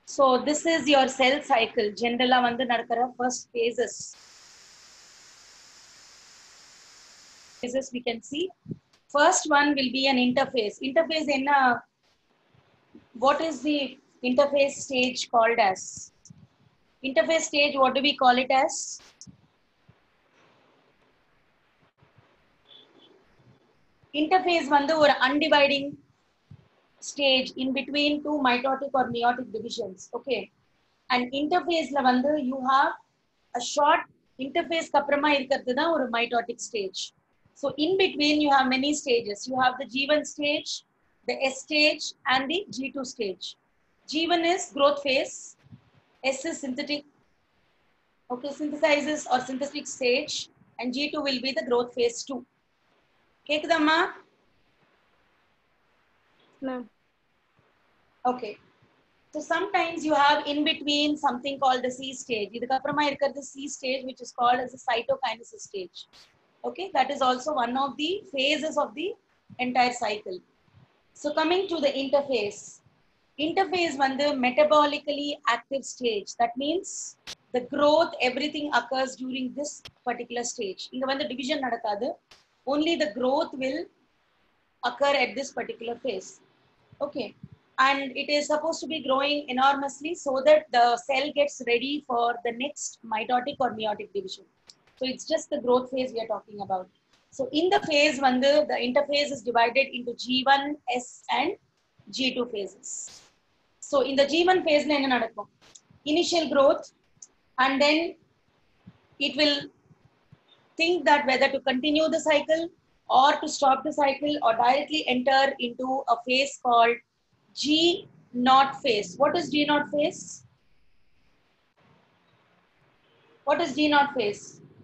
So this is your cell cycle. Generally வந்து நடக்கிற first phases. We can see. First one will be an interphase. Interphase enna, what is the interphase stage called as? Interphase stage, what do we call it as? Interphase வந்து ஒரு undividing stage in between two mitotic or meiotic divisions. Okay. And interphase la வந்து you have a short interphase அப்புறமா இருக்கிறது தான் ஒரு mitotic stage. So in between you have many stages. You have the G1 stage, the S stage and the G2 stage. G1 is growth phase, S is synthetic, okay, synthesizes or synthetic stage, and G2 will be the growth phase 2. கேக்குதாம்மா? Ma'am. Okay. So sometimes you have in between something called the C stage. இதுக்கு அப்புறமா இருக்கிறது C stage, which is called as the cytokinesis stage. Okay, that is also one of the phases of the entire cycle. So coming to the interphase. Interphase வந்து metabolically active stage. That means the growth, everything occurs during this particular stage. இங்க வந்து division நடக்காது. Only the growth will occur at this particular phase. Okay. And it is supposed to be growing enormously so that the cell gets ready for the next mitotic or meiotic division. So it's just the growth phase we are talking about. So in the phase the interphase is divided into G1, S and G2 phases. So in the G1 phase, initial growth, and then it will think that whether to continue the cycle or to stop the cycle or directly enter into a phase called G0 phase. What is G0 phase? What is G0 phase?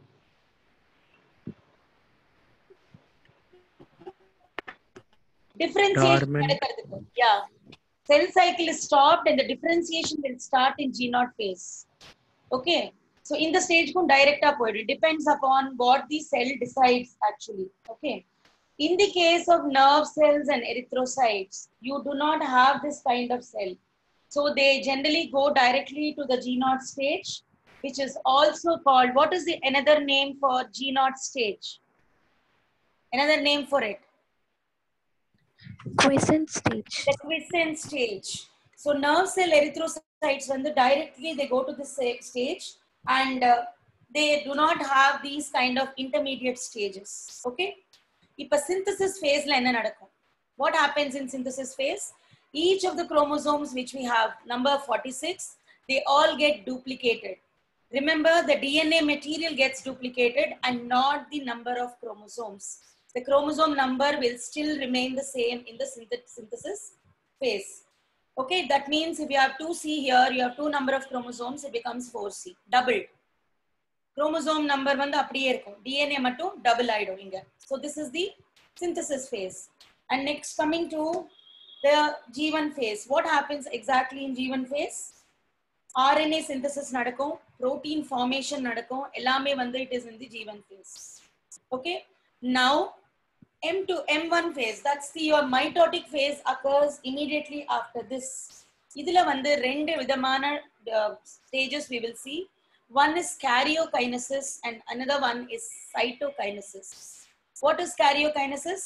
Differentiation. Yeah. Cell cycle is stopped and the differentiation will start in G0 phase. Okay. So in the stage direct upward, it depends upon what the cell decides actually. Okay. In the case of nerve cells and erythrocytes, you do not have this kind of cell. So they generally go directly to the G0 stage, which is also called, what is the another name for G0 stage? Another name for it? Quiescent stage. The quiescent stage. So nerve cell erythrocytes, when directly they go to this stage and they do not have these kind of intermediate stages. Okay. Ipa synthesis phase la enna nadakkum? What happens in synthesis phase? Each of the chromosomes which we have, number 46, they all get duplicated. Remember, the DNA material gets duplicated and not the number of chromosomes. The chromosome number will still remain the same in the synthesis phase. Okay, that means if you have 2C here, you have 2 number of chromosomes, it becomes 4C, doubled. Chromosome number வந்து அப்படியே இருக்கும், DNA மட்டும் double ஆயிடும் இங்க. So this is the synthesis phase. And next coming to the G1 phase. What happens exactly in G1 phase? RNA synthesis நடக்கும், protein formation நடக்கும், எல்லாமே வந்து it is in the G1 phase. Okay. Now M to M1 phase, that's the your mitotic phase occurs immediately after this. இதுல வந்து ரெண்டு விதமான stages we will see. One is karyokinesis and another one is cytokinesis. What is karyokinesis?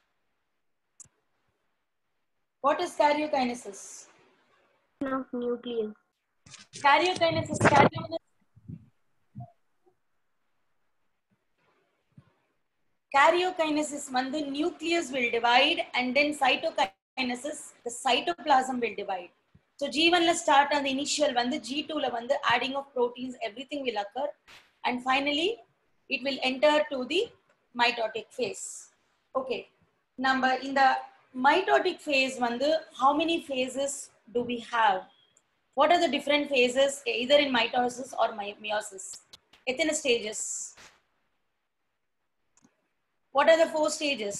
What is karyokinesis? Of nucleus. Karyokinesis. Karyokinesis வந்து nucleus will divide and then cytokinesis, the cytoplasm will divide. So G1 la start on the initial வந்து G2 la வந்து adding of proteins, everything will occur and finally it will enter to the mitotic phase. Okay. Number in the mitotic phase வந்து how many phases do we have? What are the different phases either in mitosis or meiosis? எத்தனை stages? What are the 4 stages?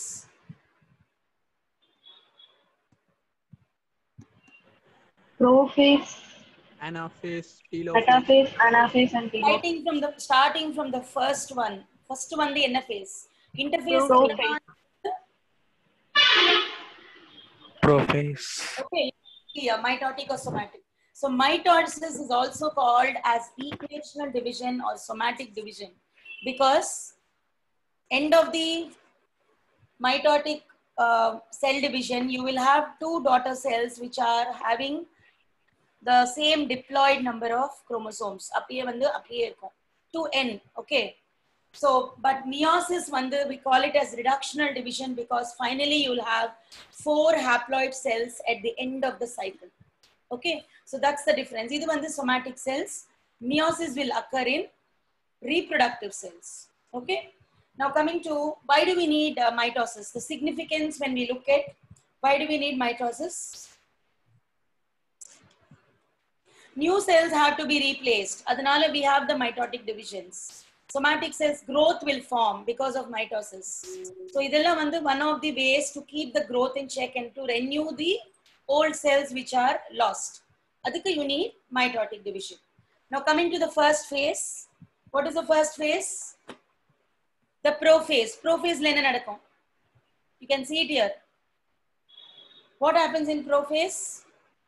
Prophase, anaphase, metaphase, anaphase, and telophase. Starting from the first one. First one the என்ன phase? Interphase. prophase. Okay, yeah, mitotic or somatic. So mitosis is also called as equational division or somatic division because end of the mitotic cell division, you will have two daughter cells which are having the same diploid number of chromosomes. 2n, okay. So, but meiosis, we call it as reductional division because finally you will have 4 haploid cells at the end of the cycle. Okay, so that's the difference. This is somatic cells. Meiosis will occur in reproductive cells. Okay, now coming to why do we need mitosis? The significance when we look at why do we need mitosis? New cells have to be replaced. Adanale we have the mitotic divisions. Somatic cells growth will form because of mitosis. So idella one of the ways to keep the growth in check and to renew the old cells which are lost. Adhika you need mitotic division. Now coming to the first phase. What is the first phase? The prophase. Prophase lena nadakum. You can see it here. What happens in prophase?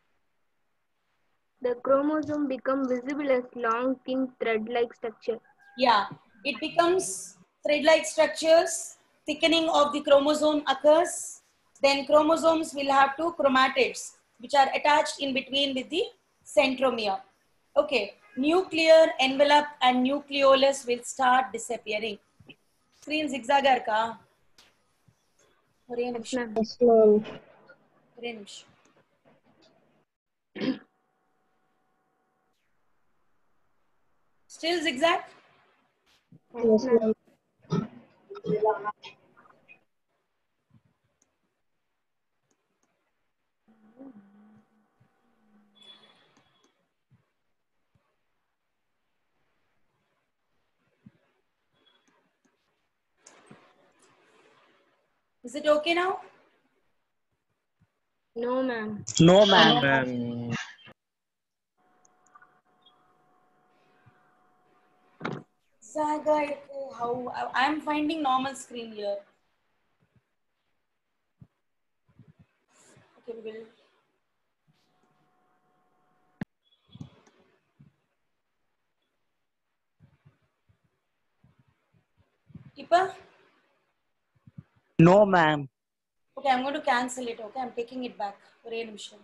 The chromosome become visible as long, thin thread-like structure. Yeah, it becomes thread-like structures. Thickening of the chromosome occurs. Then chromosomes will have two chromatids which are attached in between with the centromere. Okay, nuclear envelope and nucleolus will start disappearing. Screen zigzag ka? Yes, ma'am. Still zigzag? Yes, ma'am. Is it okay now? No, ma'am. No, ma'am. Zaga, how I'm finding normal screen here. Okay, we will. Keeper? No, ma'am. Okay, I'm going to cancel it. Okay, I'm taking it back. ఒరే నిమిషం.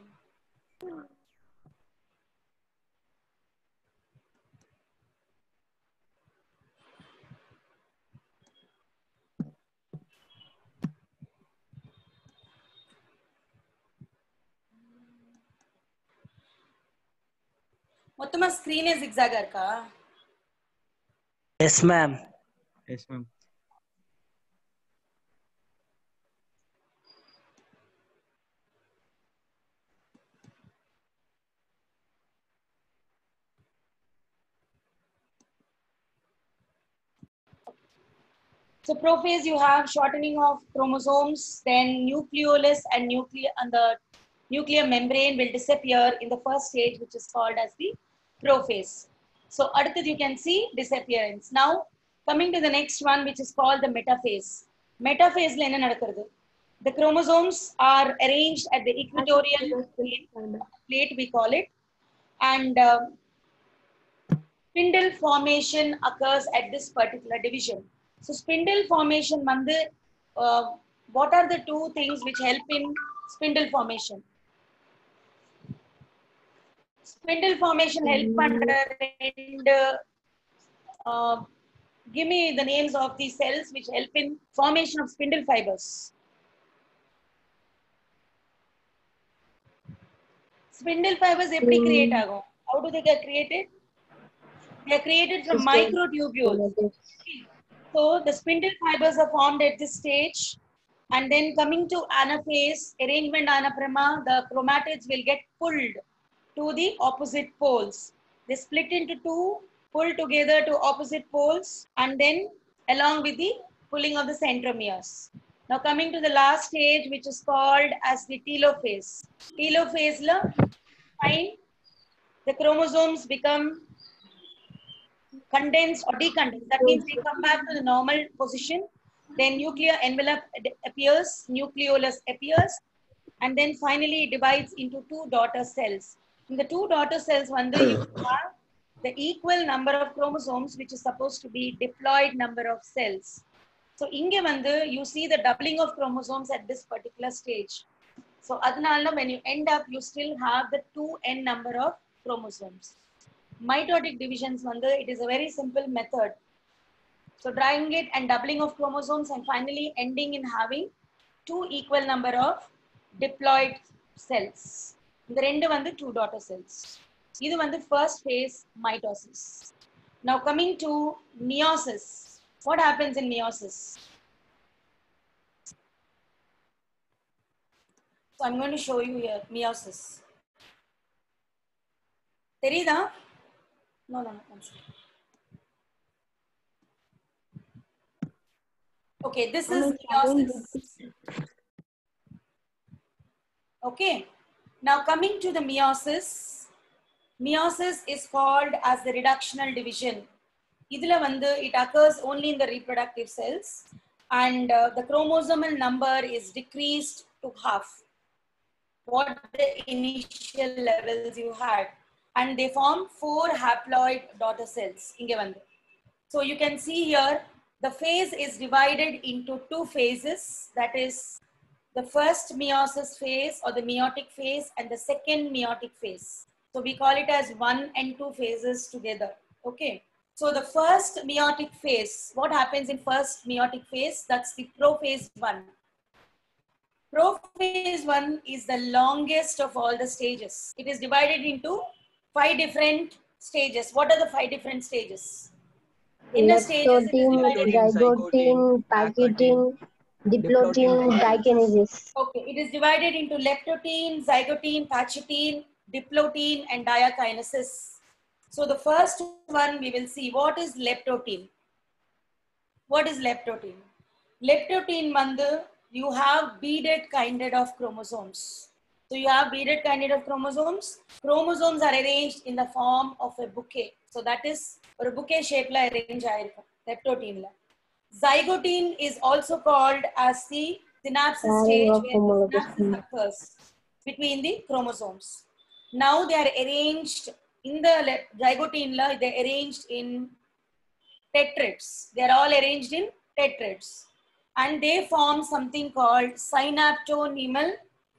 మొత్తం ఆ screen zigzag కా? Yes, ma'am. Yes, ma'am. So prophase, you have shortening of chromosomes, then nucleolus and the nuclear membrane will disappear in the first stage, which is called as the prophase. So adutha you can see disappearance. Now coming to the next one, which is called the metaphase. Metaphase la enna nadakkuradhu? The chromosomes are arranged at the equatorial plate, we call it, and spindle formation occurs at this particular division. So spindle formation, what are the two things which help in spindle formation? Spindle formation help under and give me the names of the cells which help in formation of spindle fibers. Spindle fibers eppadi create agum? How do they get created? They are created from microtubules. So the spindle fibers are formed at this stage, and then coming to anaphase, arrangement anaprema, the chromatids will get pulled to the opposite poles. They split into two, pull together to opposite poles, and then along with the pulling of the centromeres. Now coming to the last stage, which is called as the telophase. Telophase la, fine, the chromosomes become condensed or decondensed. That means they come back to the normal position. Then nuclear envelope appears, nucleolus appears, and then finally it divides into two daughter cells. In the two daughter cells, you have the equal number of chromosomes, which is supposed to be diploid number of cells. So, you see the doubling of chromosomes at this particular stage. So, when you end up, you still have the 2n number of chromosomes. Mitotic divisions, it is a very simple method. So, drawing it and doubling of chromosomes and finally ending in having 2 equal number of diploid cells. The rendu two daughter cells. This is the first phase, mitosis. Now coming to meiosis. What happens in meiosis? So I'm going to show you here meiosis. Terida? No. Okay, this is meiosis. Okay. Now coming to the meiosis. Meiosis is called as the reductional division. It occurs only in the reproductive cells and the chromosomal number is decreased to half what the initial levels you had, and they form 4 haploid daughter cells. So you can see here the phase is divided into 2 phases, that is the first meiosis phase or the meiotic phase and the second meiotic phase. So we call it as 1 and 2 phases together. Okay. So the first meiotic phase, what happens in first meiotic phase? That's the prophase 1. Prophase 1 is the longest of all the stages. It is divided into 5 different stages. What are the 5 different stages? In the stages, zygote, packaging, diplotin, dikinesis. Okay, it is divided into leptotin, zygote, pachytene, diplotin, and diakinesis. So the first one we will see, what is leptotin? What is leptotin? Leptotin mandu, you have beaded kindred of chromosomes. So you have beaded kindred of chromosomes. Chromosomes are arranged in the form of a bouquet. So that is a bouquet shape la arrange aayirukku, leptotin la. Zygote is also called as the synapsis stage where the synapsis occurs between the chromosomes. Now they are arranged in the zygote la, they are arranged in tetrads. They are all arranged in tetrads. And they form something called synaptonemal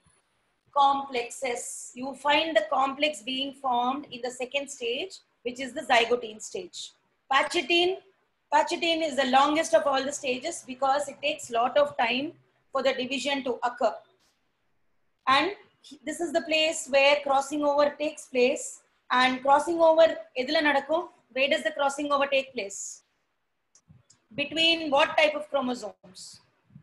complexes. You find the complex being formed in the second stage, which is the zygote stage. Pachytene is the longest of all the stages because it takes a lot of time for the division to occur. And this is the place where crossing over takes place. And crossing over, where does the crossing over take place? Between what type of chromosomes?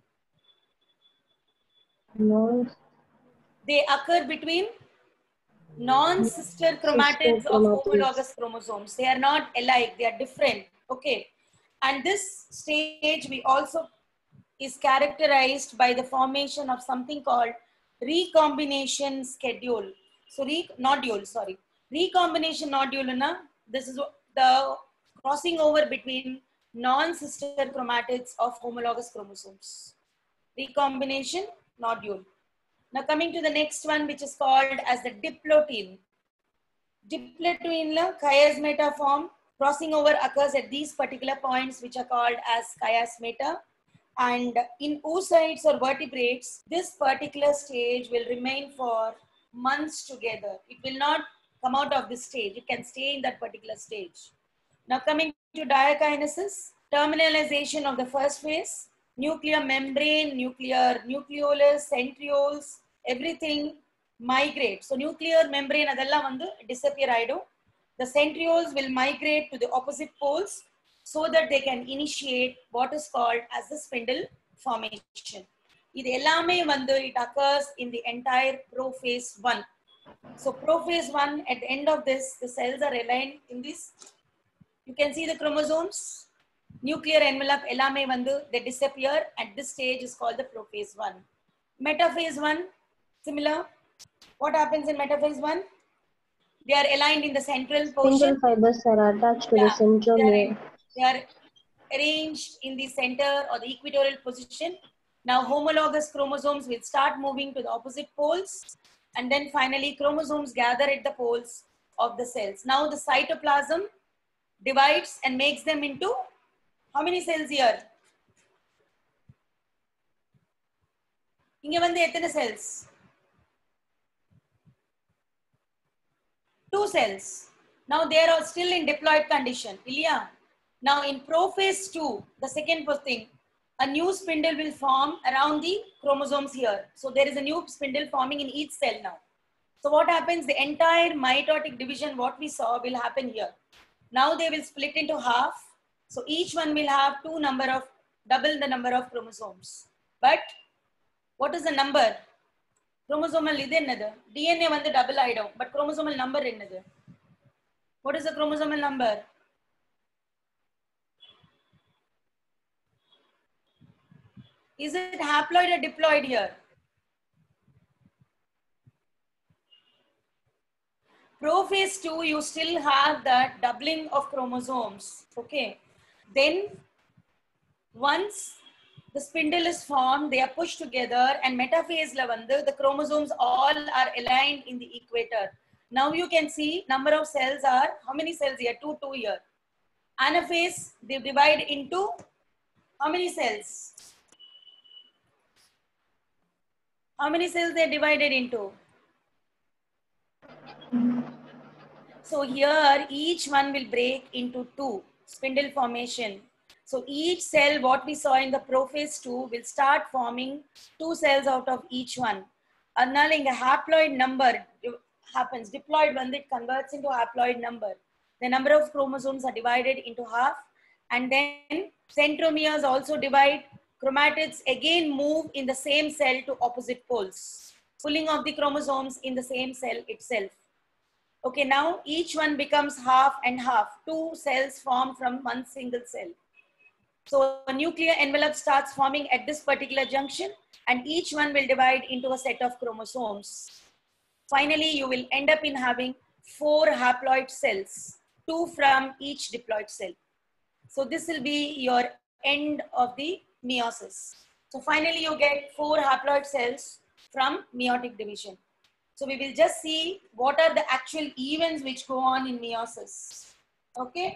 No. They occur between non-sister chromatids of homologous chromosomes. They are not alike, they are different. Okay. And this stage we also is characterized by the formation of something called recombination schedule. So recombination nodule, this is the crossing over between non-sister chromatids of homologous chromosomes. Recombination nodule. Now coming to the next one, which is called as the diplotin. Diplotin chiasmata form. Crossing over occurs at these particular points, which are called as chiasmata. And in oocytes or vertebrates, this particular stage will remain for months together. It will not come out of this stage. It can stay in that particular stage. Now coming to diakinesis, terminalization of the first phase, nuclear membrane, nucleolus, centrioles, everything migrates. So nuclear membrane adella disappear aidu. The centrioles will migrate to the opposite poles so that they can initiate what is called as the spindle formation. It occurs in the entire prophase 1. So prophase 1, at the end of this, the cells are aligned in this. You can see the chromosomes. Nuclear envelope they disappear. At this stage is called the prophase 1. Metaphase 1, similar. What happens in metaphase 1? They are aligned in the central portion. Spindle fibers are attached to the centromere. They are arranged in the center or the equatorial position. Now homologous chromosomes will start moving to the opposite poles. And then finally, chromosomes gather at the poles of the cells. Now the cytoplasm divides and makes them into how many cells here? Inge vande ethana cells? 2 cells. Now they are still in diploid condition. Ilya? Now in prophase 2, the second thing, a new spindle will form around the chromosomes here. So there is a new spindle forming in each cell now. So what happens? The entire mitotic division, what we saw, will happen here. Now they will split into half. So each one will have double the number of chromosomes. But what is the number? Chromosomal idu ennadu? DNA vandu double aidum, but chromosomal number ennadu? What is the chromosomal number? Is it haploid or diploid here? Prophase 2, you still have that doubling of chromosomes. Okay. Then once the spindle is formed, they are pushed together, and metaphase la vandu, the chromosomes all are aligned in the equator. Now you can see number of cells are, how many cells here? 2 here. Anaphase, they divide into how many cells? How many cells they are divided into? So here each one will break into 2, spindle formation. So each cell, what we saw in the prophase 2, will start forming 2 cells out of each one. Adnala inga haploid number happens. Diploid when it converts into haploid number. The number of chromosomes are divided into half, and then centromeres also divide. Chromatids again move in the same cell to opposite poles, pulling of the chromosomes in the same cell itself. Okay, now each one becomes half and half. 2 cells form from one single cell. So a nuclear envelope starts forming at this particular junction, and each one will divide into a set of chromosomes. Finally, you will end up in having 4 haploid cells, 2 from each diploid cell. So this will be your end of the meiosis. So finally, you get 4 haploid cells from meiotic division. So we will just see what are the actual events which go on in meiosis. Okay.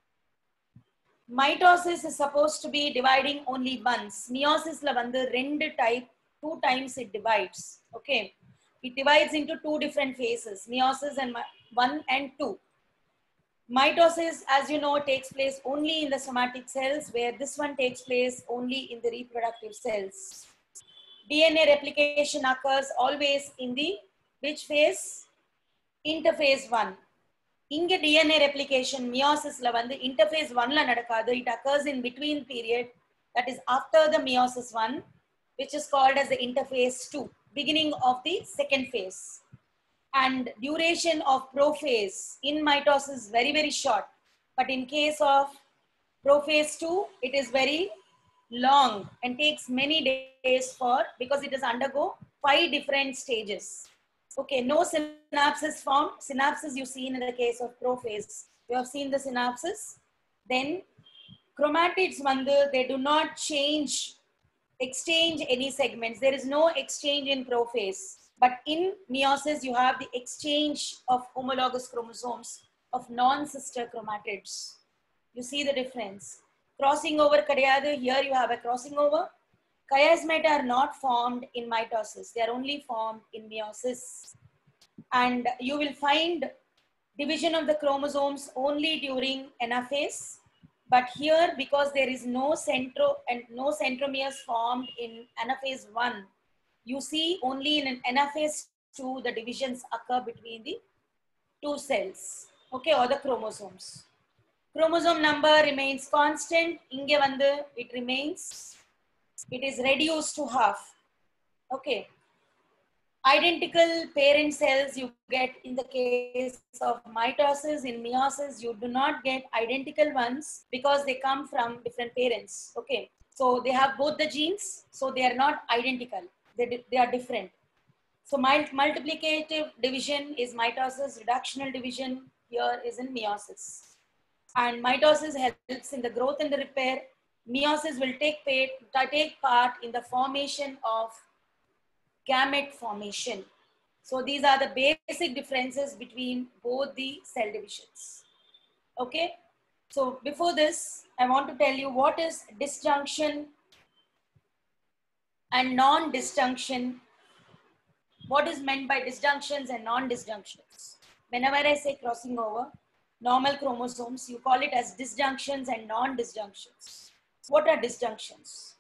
Mitosis is supposed to be dividing only once. Meiosis la vandu rendu type, 2 times it divides. Okay. It divides into 2 different phases, meiosis and 1 and 2. Mitosis, as you know, takes place only in the somatic cells, where this one takes place only in the reproductive cells. DNA replication occurs always in the which phase? Interphase 1. Inge DNA replication meiosis la vandu interphase 1 la nadakadu. It occurs in between period, that is after the meiosis 1, which is called as the interphase 2, beginning of the second phase. And duration of prophase in mitosis is very, very short. But in case of prophase 2, it is very long and takes many days because it is undergo 5 different stages. Okay, no synapses formed. Synapses you see in the case of prophase. You have seen the synapses. Then chromatids, they do not exchange any segments. There is no exchange in prophase. But in meiosis, you have the exchange of homologous chromosomes of non-sister chromatids. You see the difference. Crossing over kadiyadu, here you have a crossing over. Chiasmata are not formed in mitosis. They are only formed in meiosis. And you will find division of the chromosomes only during anaphase. But here, because there is no centromeres formed in anaphase 1, you see only in an anaphase 2, the divisions occur between the 2 cells, okay, or the chromosomes. Chromosome number remains constant. Inge vandu, it is reduced to half. Okay. Identical parent cells you get in the case of mitosis. In meiosis, you do not get identical ones because they come from different parents. Okay. So they have both the genes, so they are not identical. They are different. So multiplicative division is mitosis, reductional division here is in meiosis. And mitosis helps in the growth and the repair. Meiosis will take part in the formation of gamete formation. So these are the basic differences between both the cell divisions. Okay. So before this, I want to tell you what is disjunction and non-disjunction. What is meant by disjunctions and non-disjunctions? Whenever I say crossing over normal chromosomes, you call it as disjunctions and non-disjunctions. What are disjunctions?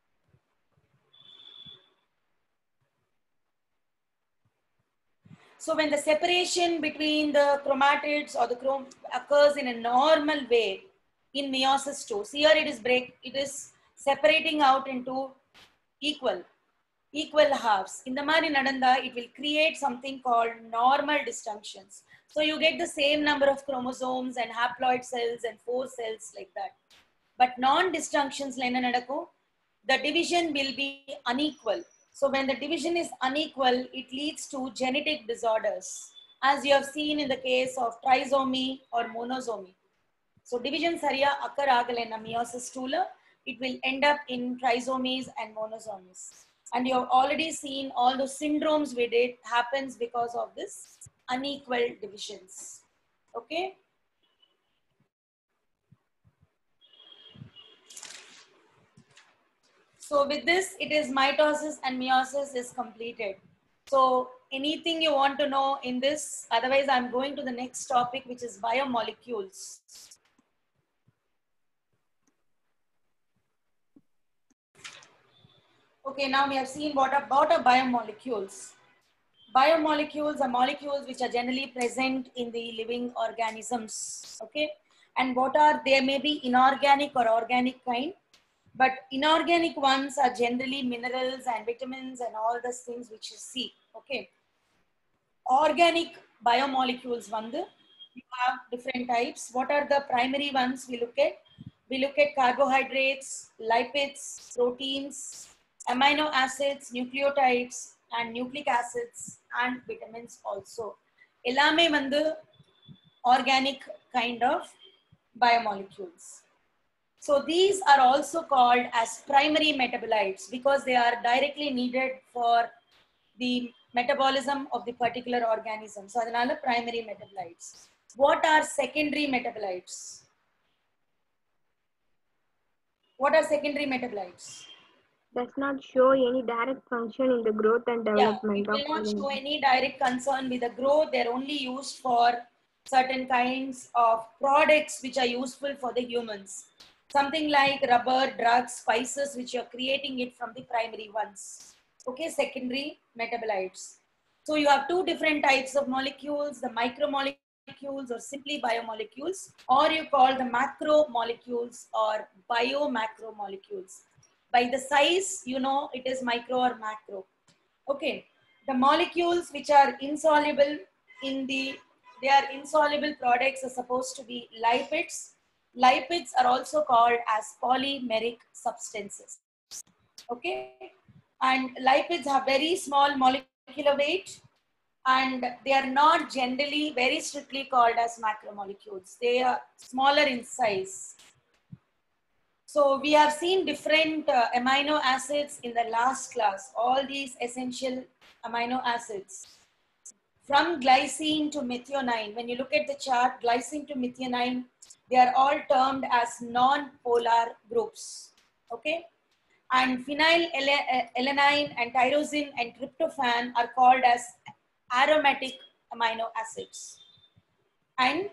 So when the separation between the chromatids or the chrome occurs in a normal way in meiosis II, here it is separating out into equal halves. In the mari nadanda, it will create something called normal disjunctions. So you get the same number of chromosomes and haploid cells and 4 cells like that. But non-disjunctions, the division will be unequal. So when the division is unequal, it leads to genetic disorders, as you have seen in the case of trisomy or monosomy. So division sariya occur agalena meiosis II, it will end up in trisomies and monosomies. And you have already seen all the syndromes with it happens because of this unequal divisions. Okay. So with this, it is mitosis and meiosis is completed. So anything you want to know in this, otherwise I'm going to the next topic, which is biomolecules. Okay, now we have seen what about biomolecules. Biomolecules are molecules which are generally present in the living organisms. Okay, and they may be inorganic or organic kind. But inorganic ones are generally minerals and vitamins and all those things which you see. Okay. Organic biomolecules, you have different types. What are the primary ones we look at? We look at carbohydrates, lipids, proteins, amino acids, nucleotides, and nucleic acids, and vitamins also. Ellame organic kind of biomolecules. So these are also called as primary metabolites because they are directly needed for the metabolism of the particular organism. So adanal primary metabolites. What are secondary metabolites? What are secondary metabolites? Does not show any direct function in the growth and development of. It will not show any direct concern with the growth. They're only used for certain kinds of products which are useful for the humans. Something like rubber, drugs, spices, which you're creating it from the primary ones. Okay, secondary metabolites. So you have two different types of molecules, the micromolecules or simply biomolecules, or you call the macromolecules or biomacromolecules. By the size, you know it is micro or macro. Okay, the molecules which are insoluble they are insoluble products are supposed to be lipids. Lipids are also called as polymeric substances. Okay, and lipids have very small molecular weight and they are not generally very strictly called as macromolecules. They are smaller in size. So we have seen different amino acids in the last class, all these essential amino acids. From glycine to methionine, when you look at the chart, glycine to methionine, they are all termed as non-polar groups, okay? And phenylalanine and tyrosine and tryptophan are called as aromatic amino acids. And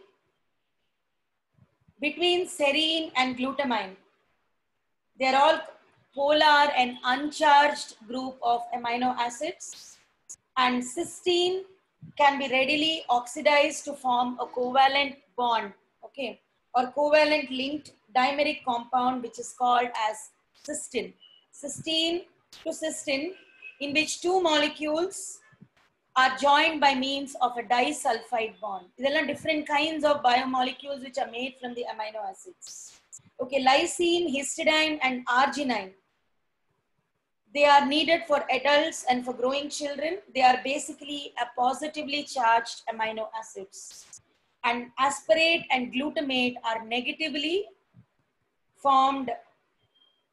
between serine and glutamine, they are all polar and uncharged group of amino acids. And cysteine can be readily oxidized to form a covalent bond, okay, or covalent linked dimeric compound, which is called as cysteine. Cysteine to cysteine, in which two molecules are joined by means of a disulfide bond. These are different kinds of biomolecules which are made from the amino acids. Okay, lysine, histidine, and arginine. They are needed for adults and for growing children. They are basically a positively charged amino acids. And aspartate and glutamate are negatively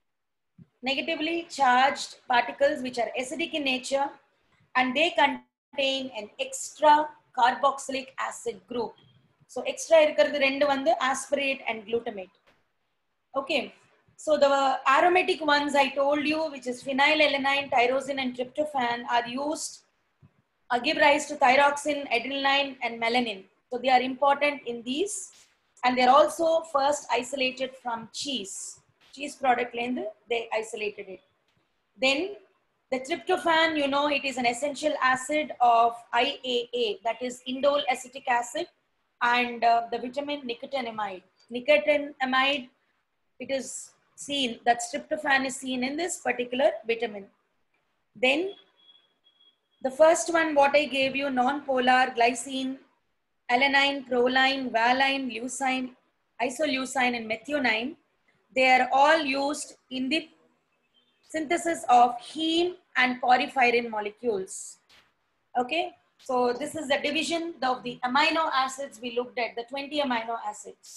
charged particles which are acidic in nature, and they contain contain an extra carboxylic acid group. So extra irukkiradhu rendu vandu aspartate and glutamate. Okay. So the aromatic ones I told you, which is phenylalanine, tyrosine and tryptophan, are used give rise to thyroxine, adrenaline and melanin. So they are important in these, and they are also first isolated from cheese product length, they isolated it. Then the tryptophan, you know, it is an essential acid of IAA, that is indole acetic acid, and the vitamin nicotinamide. Nicotinamide, it is seen that tryptophan is seen in this particular vitamin. Then the first one, what I gave you, non-polar, glycine, alanine, proline, valine, leucine, isoleucine and methionine, they are all used in the synthesis of heme and porphyrin molecules. Okay, so this is the division of the amino acids. We looked at the 20 amino acids.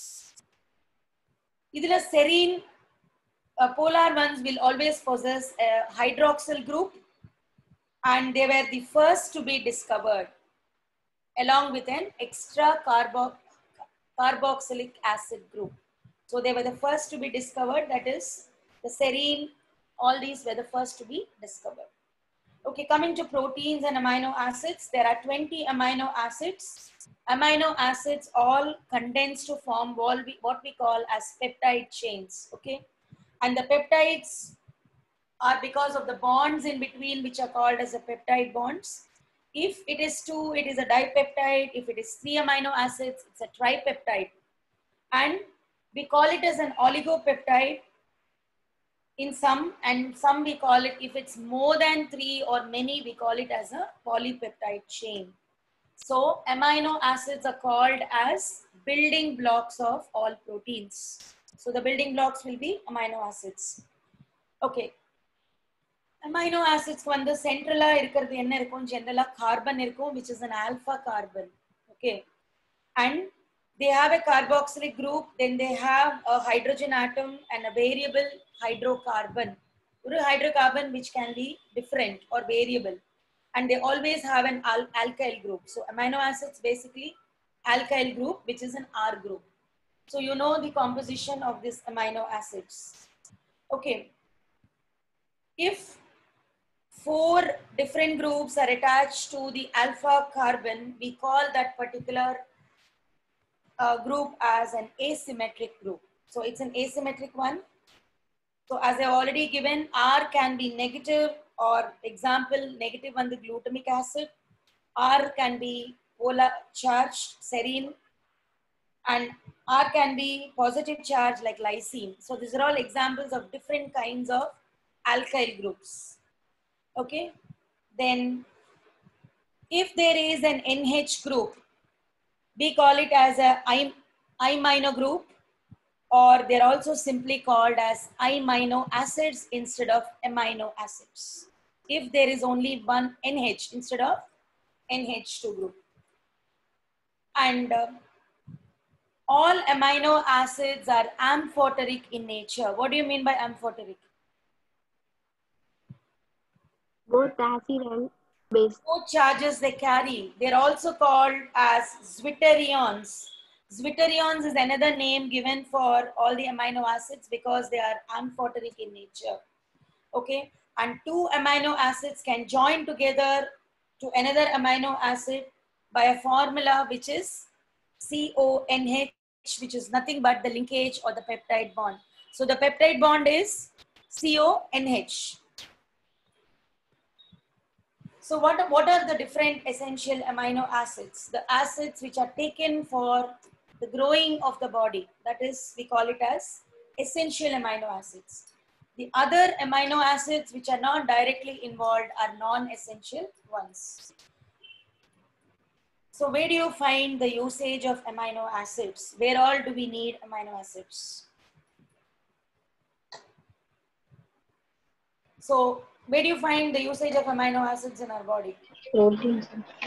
Idhila serine, polar ones will always possess a hydroxyl group, and they were the first to be discovered along with an extra carboxylic acid group. So they were the first to be discovered, that is the serine, all these were the first to be discovered. Okay, coming to proteins and amino acids, there are 20 amino acids. Amino acids all condense to form what we call as peptide chains, okay? And the peptides are because of the bonds in between, which are called as the peptide bonds. If it is 2, it is a dipeptide. If it is 3 amino acids, it's a tripeptide. And we call it as an oligopeptide in some, and some we call it, if it's more than 3 or many, we call it as a polypeptide chain. So amino acids are called as building blocks of all proteins. So the building blocks will be amino acids. Okay. Amino acids வந்து centrala இருக்கிறது என்ன இருக்கும், generally carbon இருக்கும், which is an alpha carbon. Okay, and they have a carboxylic group, then they have a hydrogen atom and a variable hydrocarbon. One hydrocarbon which can be different or variable, and they always have an alkyl group. So amino acids basically alkyl group, which is an R group. So you know the composition of these amino acids. Okay, if 4 different groups are attached to the alpha carbon, we call that particular group as an asymmetric group. So it's an asymmetric one. So as I already given, R can be negative, or example, negative on the glutamic acid. R can be polar charged, serine, and R can be positive charge like lysine. So these are all examples of different kinds of alkyl groups. Okay, then if there is an NH group, we call it as a imino group, or they're also simply called as imino acids instead of amino acids, if there is only one NH instead of NH2 group. And all amino acids are amphoteric in nature. What do you mean by amphoteric? Both acid and base. Both charges they carry. They're also called as zwitterions. Zwitterions is another name given for all the amino acids because they are amphoteric in nature. Okay, and 2 amino acids can join together to another amino acid by a formula which is CONH, which is nothing but the linkage or the peptide bond. So the peptide bond is CONH. So what are the different essential amino acids? The acids which are taken for the growing of the body, that is, we call it as essential amino acids. The other amino acids which are not directly involved are non-essential ones. So where do you find the usage of amino acids? Where all do we need amino acids? So where do you find the usage of amino acids in our body? Proteins.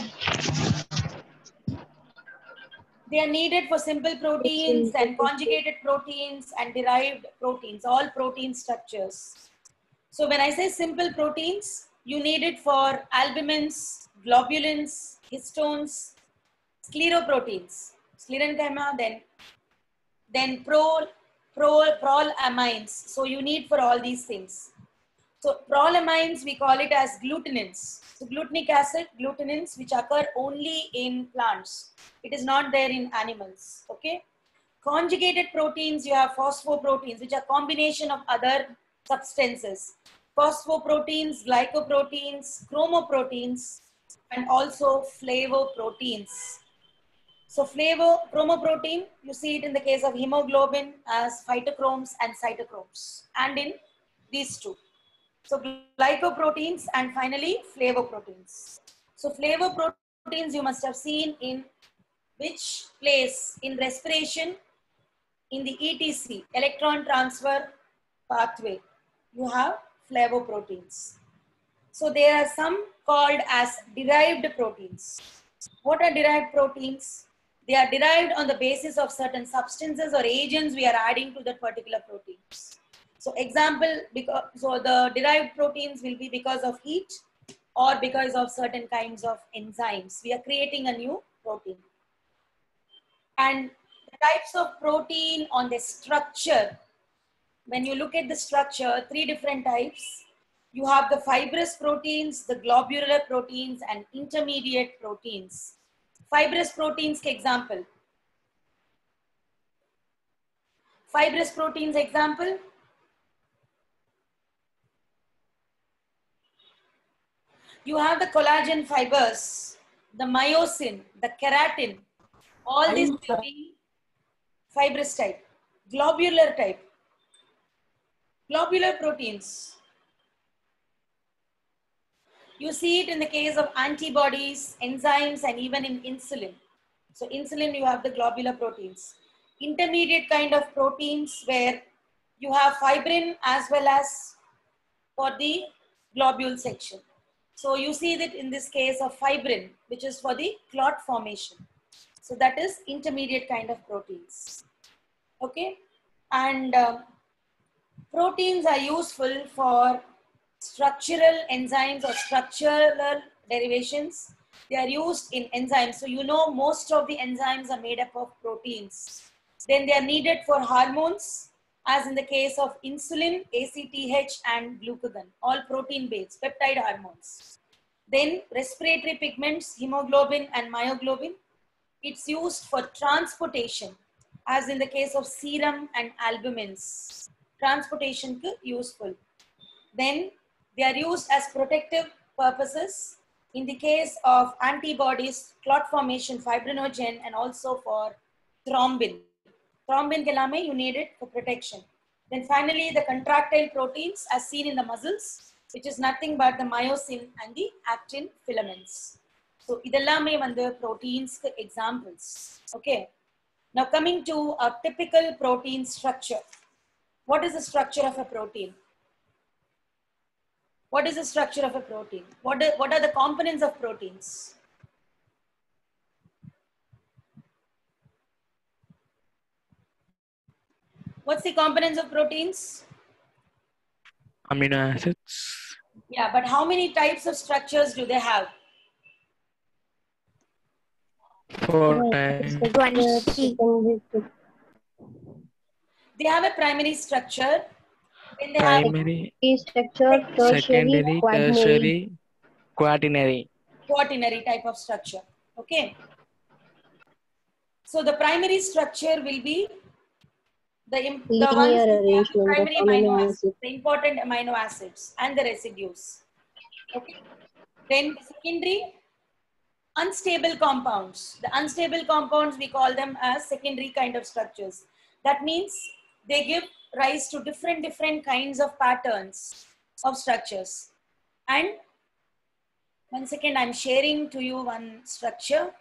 They are needed for simple proteins and conjugated proteins and derived proteins, all protein structures. So when I say simple proteins, You need it for albumins, globulins, histones, scleroproteins, sclerenchyma, then prolamines. So you need for all these things. So prolamines, we call it as glutenins. So glutenic acid, glutenins, which occur only in plants. It is not there in animals. Okay. Conjugated proteins, you have phosphoproteins, which are combination of other substances. Phosphoproteins, glycoproteins, chromoproteins, and also flavoproteins. So chromoprotein, you see it in the case of hemoglobin as phytochromes and cytochromes, and in these two. So glycoproteins and finally flavoproteins. So flavoproteins you must have seen in which place? In respiration, in the ETC, electron transfer pathway, you have flavoproteins. So there are some called as derived proteins. What are derived proteins? They are derived on the basis of certain substances or agents we are adding to that particular protein. So example, so the derived proteins will be because of heat or because of certain kinds of enzymes. We are creating a new protein. And the types of protein on the structure, when you look at the structure, 3 different types. You have the fibrous proteins, the globular proteins, and intermediate proteins. Fibrous proteins, example. Fibrous proteins example. You have the collagen fibers, the myosin, the keratin. All these will be fibrous type. Globular type. Globular proteins. You see it in the case of antibodies, enzymes, and even in insulin. So insulin, you have the globular proteins. Intermediate kind of proteins where you have fibrin as well as for the globule section. So you see that in this case of fibrin, which is for the clot formation. So that is intermediate kind of proteins. Okay. And proteins are useful for structural enzymes or structural derivations. They are used in enzymes. So you know most of the enzymes are made up of proteins. Then they are needed for hormones, as in the case of insulin, ACTH, and glucagon, all protein-based peptide hormones. Then respiratory pigments, hemoglobin and myoglobin. It's used for transportation, as in the case of serum and albumins. Transportation is useful. Then they are used as protective purposes in the case of antibodies, clot formation, fibrinogen, and also for thrombin. Thrombin kelame, you need it for protection. Then finally, the contractile proteins as seen in the muscles, which is nothing but the myosin and the actin filaments. So, idellame vande proteins examples. Okay. Now coming to a typical protein structure. What is the structure of a protein? What is the structure of a protein? What are the components of proteins? What's the components of proteins? Amino acids. Yeah, but how many types of structures do they have? 4 times. 20. They have a primary structure. Then they Primary, have structure, secondary, tertiary, quaternary. quaternary type of structure. Okay. So the primary structure will be the ones primary amino acids, the important amino acids and the residues. Okay. Then secondary, unstable compounds. The unstable compounds, we call them as secondary kind of structures. That means they give rise to different kinds of patterns of structures. And 1 second, I'm sharing to you one structure.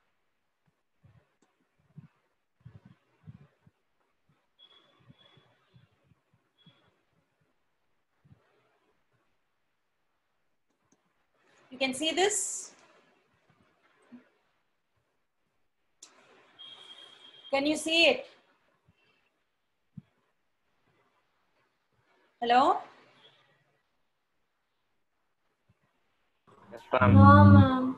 You can see this. Can you see it? Hello? No, ma'am.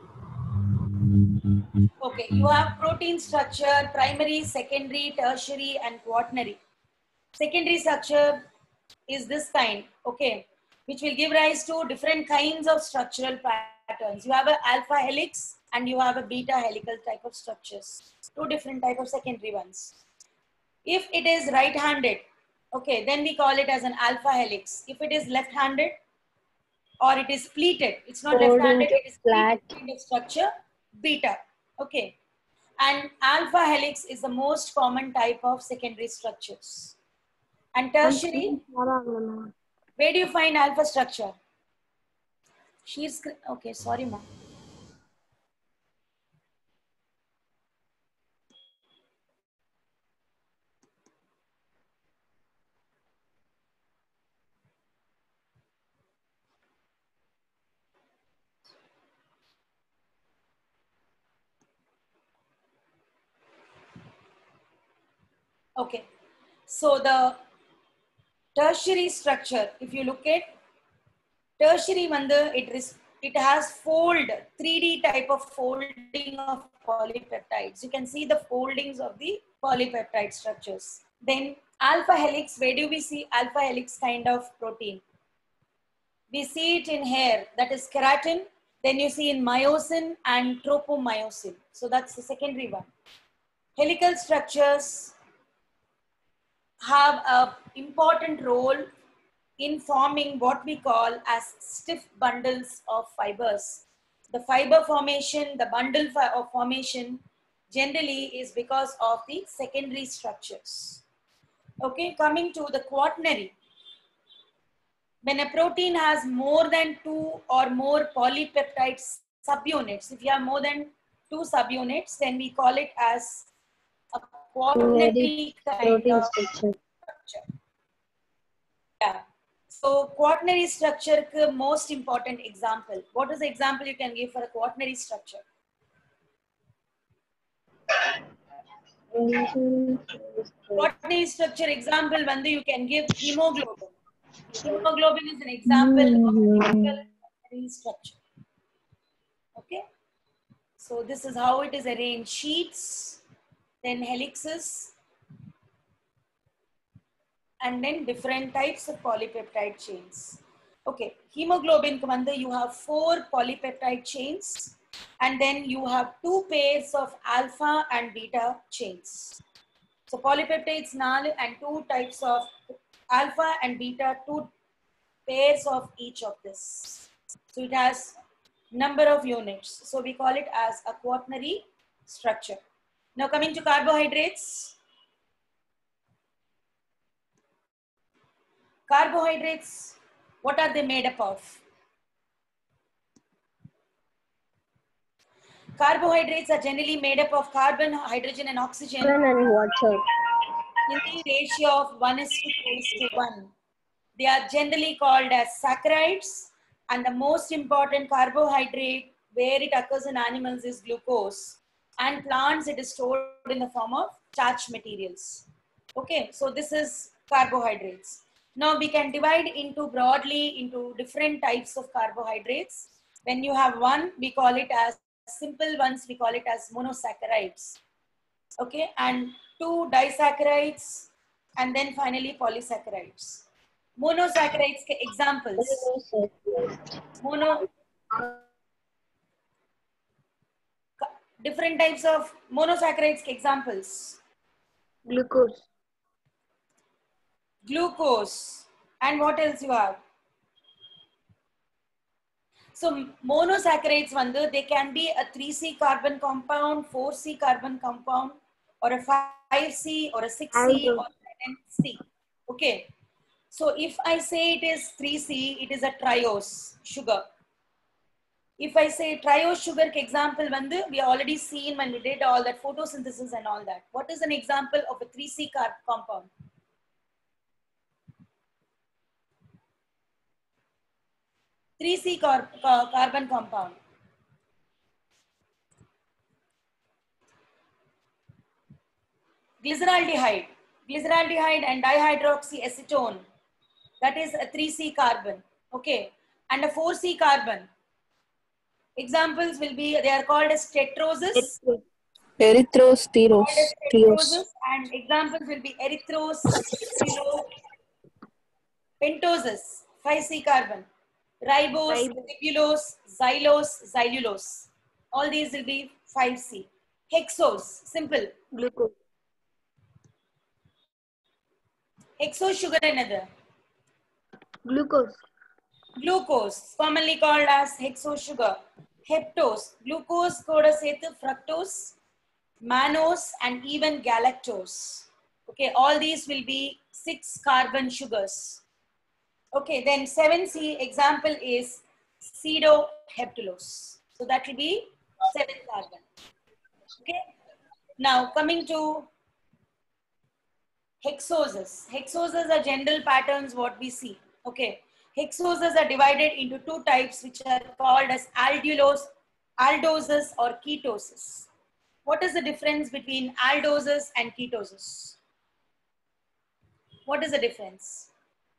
Okay, you have protein structure, primary, secondary, tertiary, and quaternary. Secondary structure is this kind, okay, which will give rise to different kinds of structural patterns. You have an alpha helix and you have a beta helical type of structures. Two different type of secondary ones. If it is right-handed, okay, then we call it as an alpha helix. If it is left-handed or it is pleated, it's not left-handed, it is pleated kind of structure, beta, okay. And alpha helix is the most common type of secondary structures. And tertiary, where do you find alpha structure? She's okay, sorry, ma'am. Okay, so the tertiary structure, if you look at tertiary, it has fold, 3D type of folding of polypeptides. You can see the foldings of the polypeptide structures. Then alpha helix, where do we see alpha helix kind of protein? We see it in hair, that is keratin. Then you see in myosin and tropomyosin. So that's the secondary one. Helical structures have an important role in forming what we call as stiff bundles of fibers. The fiber formation, the bundle of formation generally is because of the secondary structures. Okay, coming to the quaternary. When a protein has more than 2 or more polypeptide subunits, if you have more than 2 subunits, then we call it as a quaternary kind of structure. Yeah. So quaternary structure is most important example. What is the example you can give for a quaternary structure? Quaternary structure example, you can give hemoglobin. Hemoglobin is an example of quaternary structure. Okay. So this is how it is arranged: sheets, then helixes, and then different types of polypeptide chains. Okay, hemoglobin, you have 4 polypeptide chains, and then you have 2 pairs of alpha and beta chains. So polypeptides 4 and 2 types of alpha and beta, 2 pairs of each of this. So it has number of units. So we call it as a quaternary structure. Now coming to carbohydrates. Carbohydrates, what are they made up of? Carbohydrates are generally made up of carbon, hydrogen, and oxygen And water. in the ratio of 1:2:1. They are generally called as saccharides, and the most important carbohydrate where it occurs in animals is glucose, and plants it is stored in the form of starch materials. Okay, so this is carbohydrates. Now we can divide into broadly into different types of carbohydrates. When you have one, we call it as simple ones, we call it as monosaccharides. Okay, and 2 disaccharides, and then finally polysaccharides. Monosaccharides ke examples. Different types of monosaccharides ke examples. Glucose. Glucose. And what else you have? So monosaccharides, they can be a 3C carbon compound, 4C carbon compound, or a 5C, or a 6C, or a 7C. Okay. So if I say it is 3C, it is a triose sugar. If I say triose sugar example, we already seen when we did all that photosynthesis and all that. What is an example of a 3C compound? Carbon compound. Glyceraldehyde. Glyceraldehyde and dihydroxyacetone. That is a 3C carbon. Okay. And a 4C carbon. Examples will be, they are called as tetrosis. Erythrosteros. And examples will be erythros, pentosis, 5C carbon, ribose, ribulose, xylose, xylulose. All these will be 5C. Hexose, simple. Glucose. Hexose sugar another. Glucose. Glucose, commonly called as hexose sugar. Heptose, glucose, fructose, mannose, and even galactose. Okay, all these will be 6 carbon sugars. Okay, then 7C example is pseudoheptulose. So that will be 7 carbon. Okay, now coming to hexoses. Hexoses are general patterns what we see. Okay, hexoses are divided into 2 types which are called as aldoses or ketoses. What is the difference between aldoses and ketoses? What is the difference?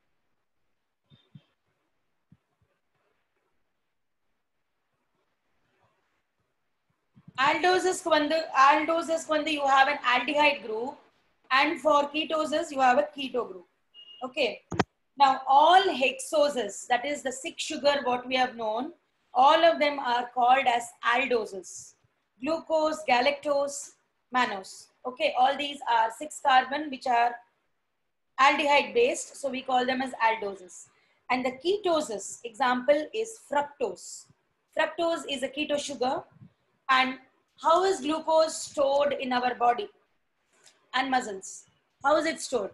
Aldoses you have an aldehyde group, and for ketoses you have a keto group. Okay. Now all hexoses, that is the 6 sugar what we have known, all of them are called as aldoses. Glucose, galactose, mannose. Okay, all these are 6 carbon which are aldehyde based, so we call them as aldoses. And the ketoses example is fructose. Fructose is a keto sugar. And how is glucose stored in our body and muscles? How is it stored?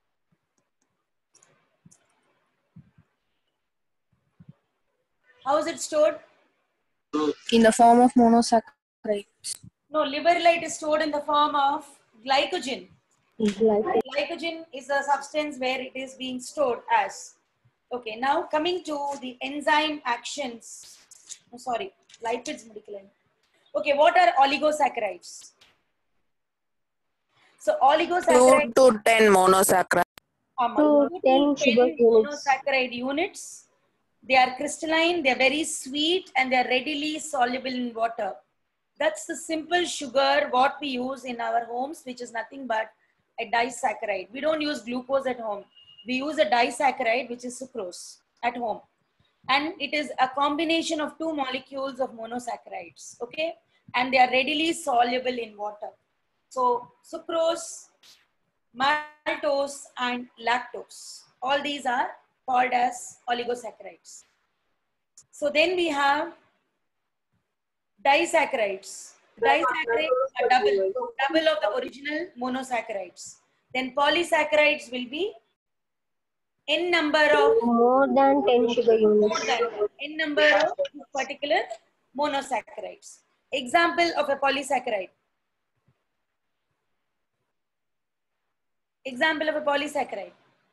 How is it stored? In the form of monosaccharide. No, liberulite is stored in the form of glycogen. Glycogen is a substance where it is being stored as. Okay, now coming to the enzyme actions. Oh, sorry, lipids. Okay, what are oligosaccharides? So oligosaccharides 2 to 10 monosaccharide. 2 to 10 sugar units. Monosaccharide units. They are crystalline, they are very sweet, and they are readily soluble in water. That's the simple sugar what we use in our homes, which is nothing but a disaccharide. We don't use glucose at home. We use a disaccharide, which is sucrose at home. And it is a combination of 2 molecules of monosaccharides, okay? And they are readily soluble in water. So sucrose, maltose, and lactose. All these are called as oligosaccharides. So then we have disaccharides. Disaccharides are double of the original monosaccharides. Then polysaccharides will be n number of more than 10 sugar units. More than n number of particular monosaccharides. Example of a polysaccharide. Example of a polysaccharide.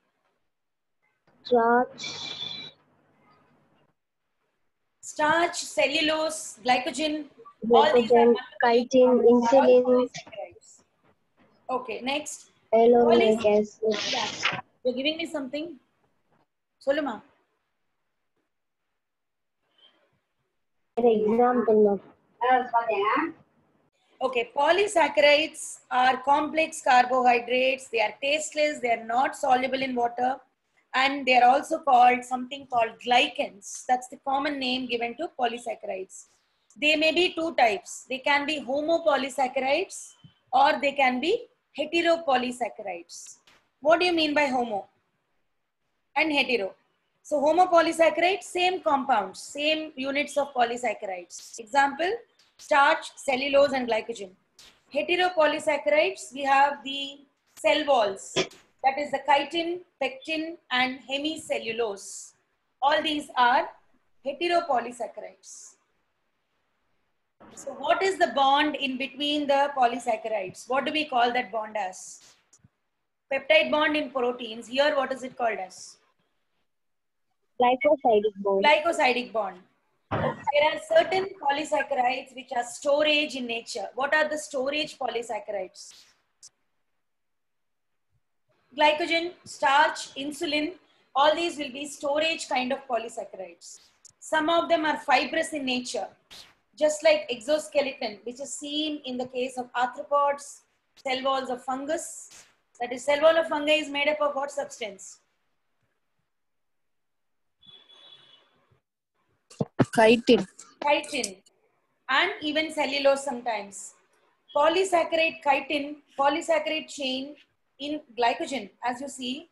Starch, cellulose, glycogen, all these are chitin, insulin. Okay, next. Hyaluronic acid. Yeah. You're giving me something? Soluma. Example of. Okay, polysaccharides are complex carbohydrates. They are tasteless. They are not soluble in water. And they are also called something called glycans. That's the common name given to polysaccharides. They may be 2 types. They can be homopolysaccharides or they can be heteropolysaccharides. What do you mean by homo and hetero? So homopolysaccharides, same compounds, same units of polysaccharides. Example, starch, cellulose, and glycogen. Heteropolysaccharides, we have the cell walls. That is the chitin, pectin, and hemicellulose. All these are heteropolysaccharides. So what is the bond in between the polysaccharides? What do we call that bond as? Peptide bond in proteins. Here, what is it called as? Glycosidic bond. Glycosidic bond. There are certain polysaccharides which are storage in nature. What are the storage polysaccharides? Glycogen, starch, insulin, all these will be storage kind of polysaccharides. Some of them are fibrous in nature, just like exoskeleton, which is seen in the case of arthropods, cell walls of fungus. That is, cell wall of fungi is made up of what substance? Chitin. Chitin, and even cellulose sometimes. Polysaccharide chitin, polysaccharide chain in glycogen, as you see.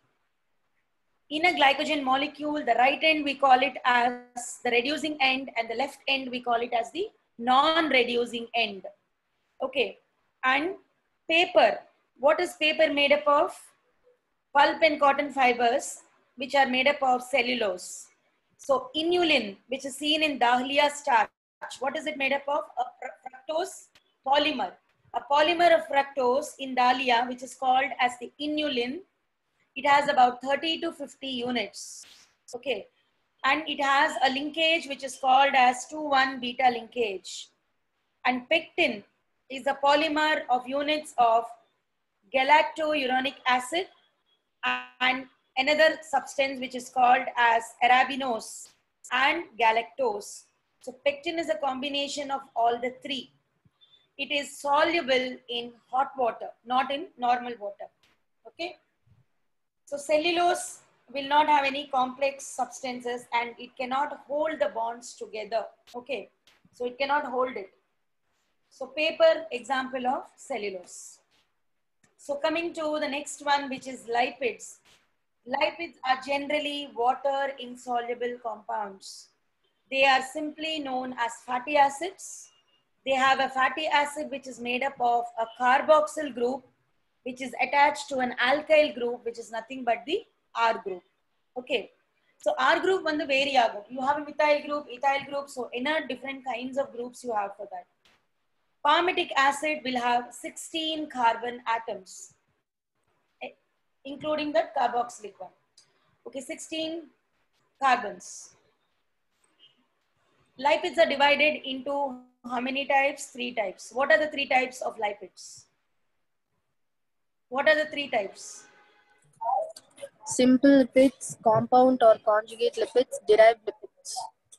In a glycogen molecule, the right end we call it as the reducing end and the left end we call it as the non-reducing end. Okay, and paper. What is paper made up of? Pulp and cotton fibers, which are made up of cellulose. So inulin, which is seen in dahlia starch, what is it made up of? A fructose polymer. A polymer of fructose in dahlia, which is called as the inulin, it has about 30 to 50 units. Okay, and it has a linkage which is called as 2,1 beta linkage. And pectin is a polymer of units of galactouronic acid and another substance which is called as arabinose and galactose. So pectin is a combination of all the three. It is soluble in hot water, not in normal water. Okay. So cellulose will not have any complex substances and it cannot hold the bonds together. Okay. So it cannot hold it. So paper, example of cellulose. So coming to the next one, which is lipids. Lipids are generally water insoluble compounds. They are simply known as fatty acids. They have a fatty acid which is made up of a carboxyl group which is attached to an alkyl group which is nothing but the R group. Okay. So R group vandu vary agum. You have a methyl group, ethyl group. So different kinds of groups you have for that. Palmitic acid will have 16 carbon atoms, including the carboxylic one. Okay, 16 carbons. Lipids are divided into how many types? 3 types. What are the 3 types of lipids? What are the 3 types? Simple lipids, compound or conjugate lipids, derived lipids.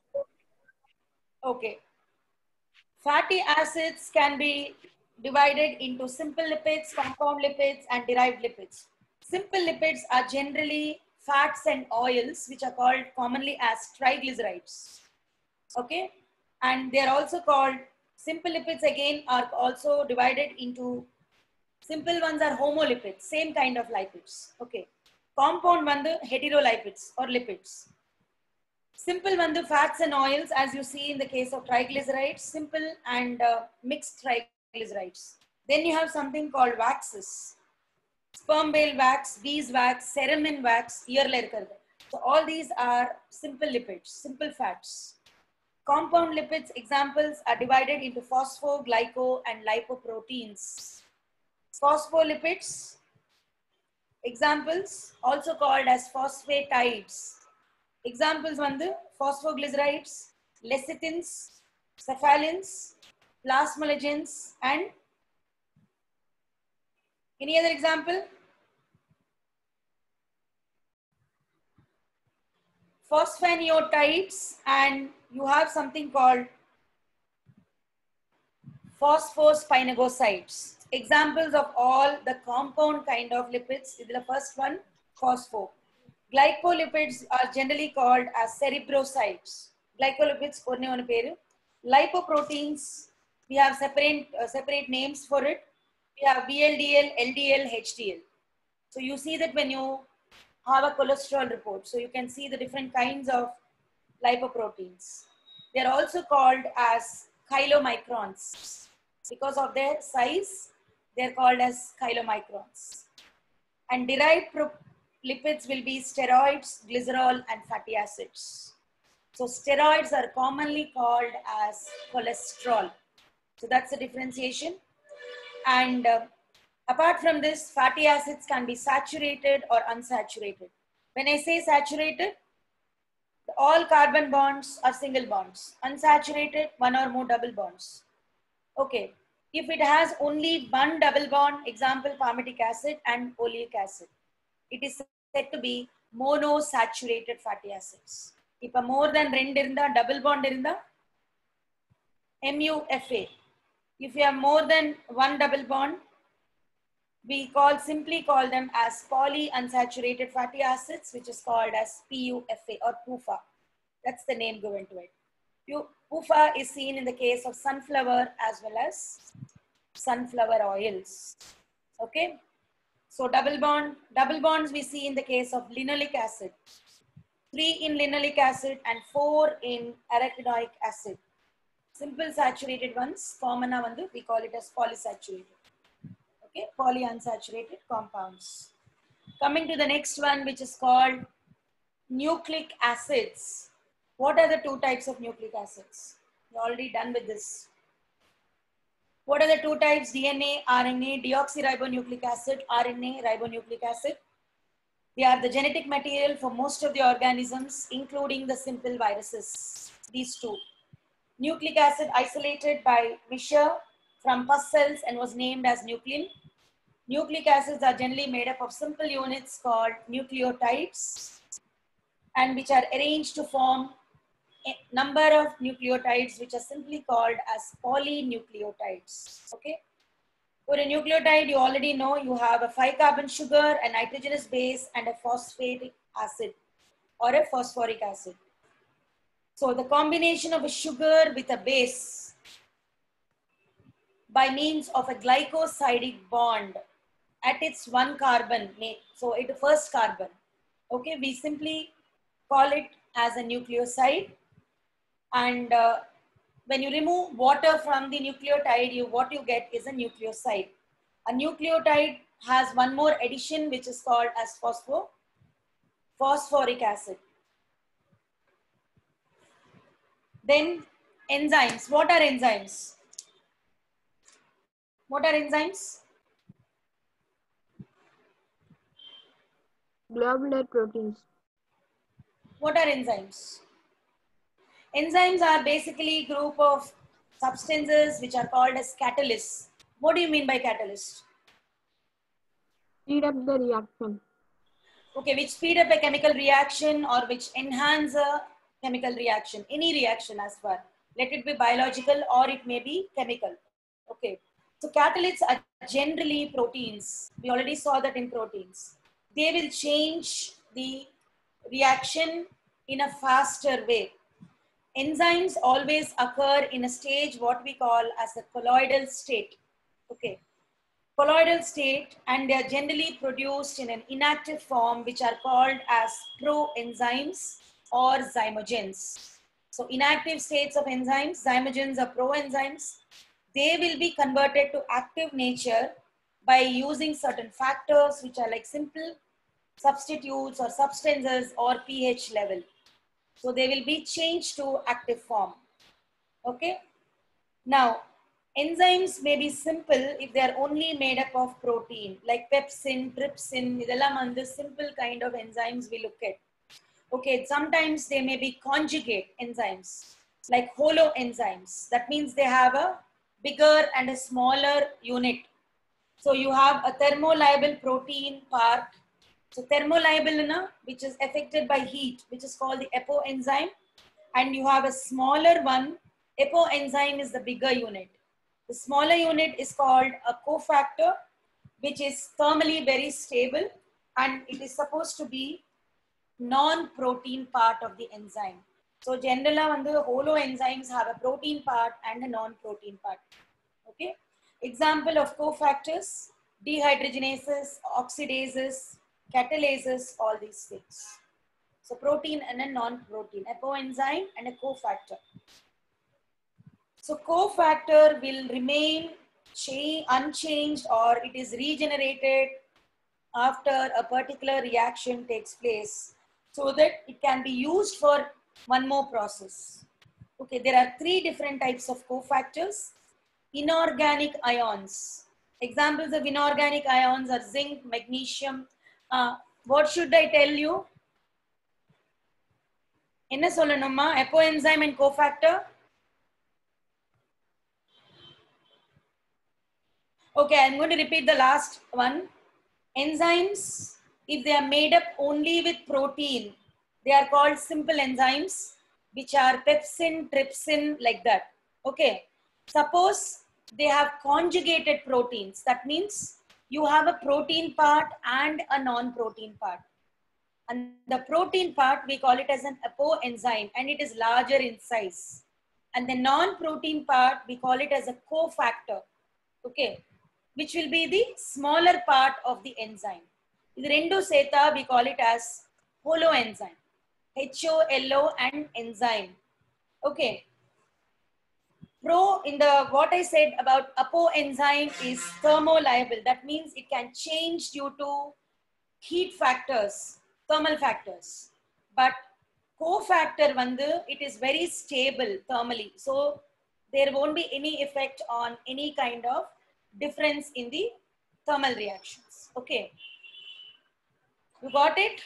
Okay. Fatty acids can be divided into simple lipids, compound lipids, and derived lipids. Simple lipids are generally fats and oils, which are called commonly as triglycerides. Okay. And they are also called, simple lipids again are also divided into, simple ones are homolipids, same kind of lipids. Okay. Compound one, the heterolipids or lipids. Simple one, the fats and oils, as you see in the case of triglycerides, simple and mixed triglycerides. Then you have something called waxes. Sperm whale wax, beeswax, ceremin wax, earlier. So all these are simple lipids, simple fats. Compound lipids examples are divided into phospho, glyco, and lipoproteins. Phospholipids examples also called as phosphatides. Examples on the phosphoglycerides, lecithins, cephalins, plasmalogens, and any other example? Phosphanuotides, and you have something called phosphospinogosides. Examples of all the compound kind of lipids. The first one, phospho. Glycolipids are generally called as cerebrosides. Glycolipids, lipoproteins, we have separate names for it. We have VLDL, LDL, HDL. So you see that when you have a cholesterol report, so you can see the different kinds of lipoproteins. They are also called as chylomicrons. Because of their size, they are called as chylomicrons. And derived lipids will be steroids, glycerol, and fatty acids. So steroids are commonly called as cholesterol. So that's the differentiation. And apart from this, fatty acids can be saturated or unsaturated. When I say saturated, all carbon bonds are single bonds. Unsaturated, one or more double bonds. Okay. If it has only one double bond, example palmitic acid and oleic acid, it is said to be monosaturated fatty acids. இப்ப more than 2 இருந்தா double bond இருந்தா MUFA. If you have more than one double bond, we simply call them as polyunsaturated fatty acids, which is called as PUFA or PUFA. That's the name given to it. PUFA is seen in the case of sunflower as well as sunflower oils. Okay. So double bonds we see in the case of linoleic acid. 3 in linoleic acid and 4 in arachidonic acid. Simple saturated ones, common we call it as polysaturated. Okay, polyunsaturated compounds. Coming to the next one, which is called nucleic acids. What are the 2 types of nucleic acids? You're already done with this. What are the 2 types? DNA, RNA, deoxyribonucleic acid, RNA, ribonucleic acid. They are the genetic material for most of the organisms, including the simple viruses. These 2. Nucleic acid isolated by Mischer from pus cells and was named as nuclein. Nucleic acids are generally made up of simple units called nucleotides and which are arranged to form a number of nucleotides which are simply called as polynucleotides. Okay. For a nucleotide, you already know you have a 5-carbon sugar, a nitrogenous base, and a phosphatic acid or a phosphoric acid. So the combination of a sugar with a base by means of a glycosidic bond at its 1 carbon, so it first carbon. Okay, we simply call it as a nucleoside. And when you remove water from the nucleotide, what you get is a nucleoside. A nucleotide has one more addition which is called as phosphoric acid. Then enzymes. What are enzymes? What are enzymes? Globular proteins. What are enzymes? Enzymes are basically a group of substances which are called as catalysts. What do you mean by catalyst? Speed up the reaction. Okay, which speed up a chemical reaction or which enhance a chemical reaction, any reaction as far. Let it be biological or it may be chemical. Okay, so catalysts are generally proteins. We already saw that in proteins. They will change the reaction in a faster way. Enzymes always occur in a stage what we call as a colloidal state. Okay, colloidal state, and they are generally produced in an inactive form which are called as proenzymes or zymogens. So inactive states of enzymes, zymogens are proenzymes. They will be converted to active nature by using certain factors which are like simple substitutes or substances or pH level. So they will be changed to active form. Okay. Now, enzymes may be simple if they are only made up of protein, like pepsin, trypsin, idellam and the simple kind of enzymes we look at. Okay, sometimes they may be conjugate enzymes, like holo enzymes. That means they have a bigger and a smaller unit. So you have a thermolabile protein part. So thermolabile, which is affected by heat, which is called the apo enzyme. And you have a smaller one. Apo enzyme is the bigger unit. The smaller unit is called a cofactor, which is thermally very stable, and it is supposed to be non-protein part of the enzyme. So generally, the holo enzymes have a protein part and a non-protein part. Okay. Example of cofactors: dehydrogenases, oxidases, catalases, all these things. So protein and a non-protein, apo enzyme and a cofactor. So cofactor will remain unchanged or it is regenerated after a particular reaction takes place so that it can be used for one more process. Okay, there are 3 different types of cofactors. Inorganic ions. Examples of inorganic ions are zinc, magnesium. What should I tell you? Enna sollanumma? Apo enzyme and cofactor. Okay, I'm going to repeat the last one. Enzymes, if they are made up only with protein, They are called simple enzymes, which are pepsin, trypsin, like that. Okay. Suppose they have conjugated proteins. That means you have a protein part and a non-protein part. And the protein part, we call it as an apoenzyme, and it is larger in size. And the non-protein part, we call it as a cofactor, okay, which will be the smaller part of the enzyme. The rendu seta, we call it as holoenzyme, HOLO and enzyme, okay. In the what I said about apoenzyme is thermoliable. That means it can change due to heat factors, thermal factors. But cofactor vandu, it is very stable thermally. So there won't be any effect on any kind of difference in the thermal reactions. Okay. You got it?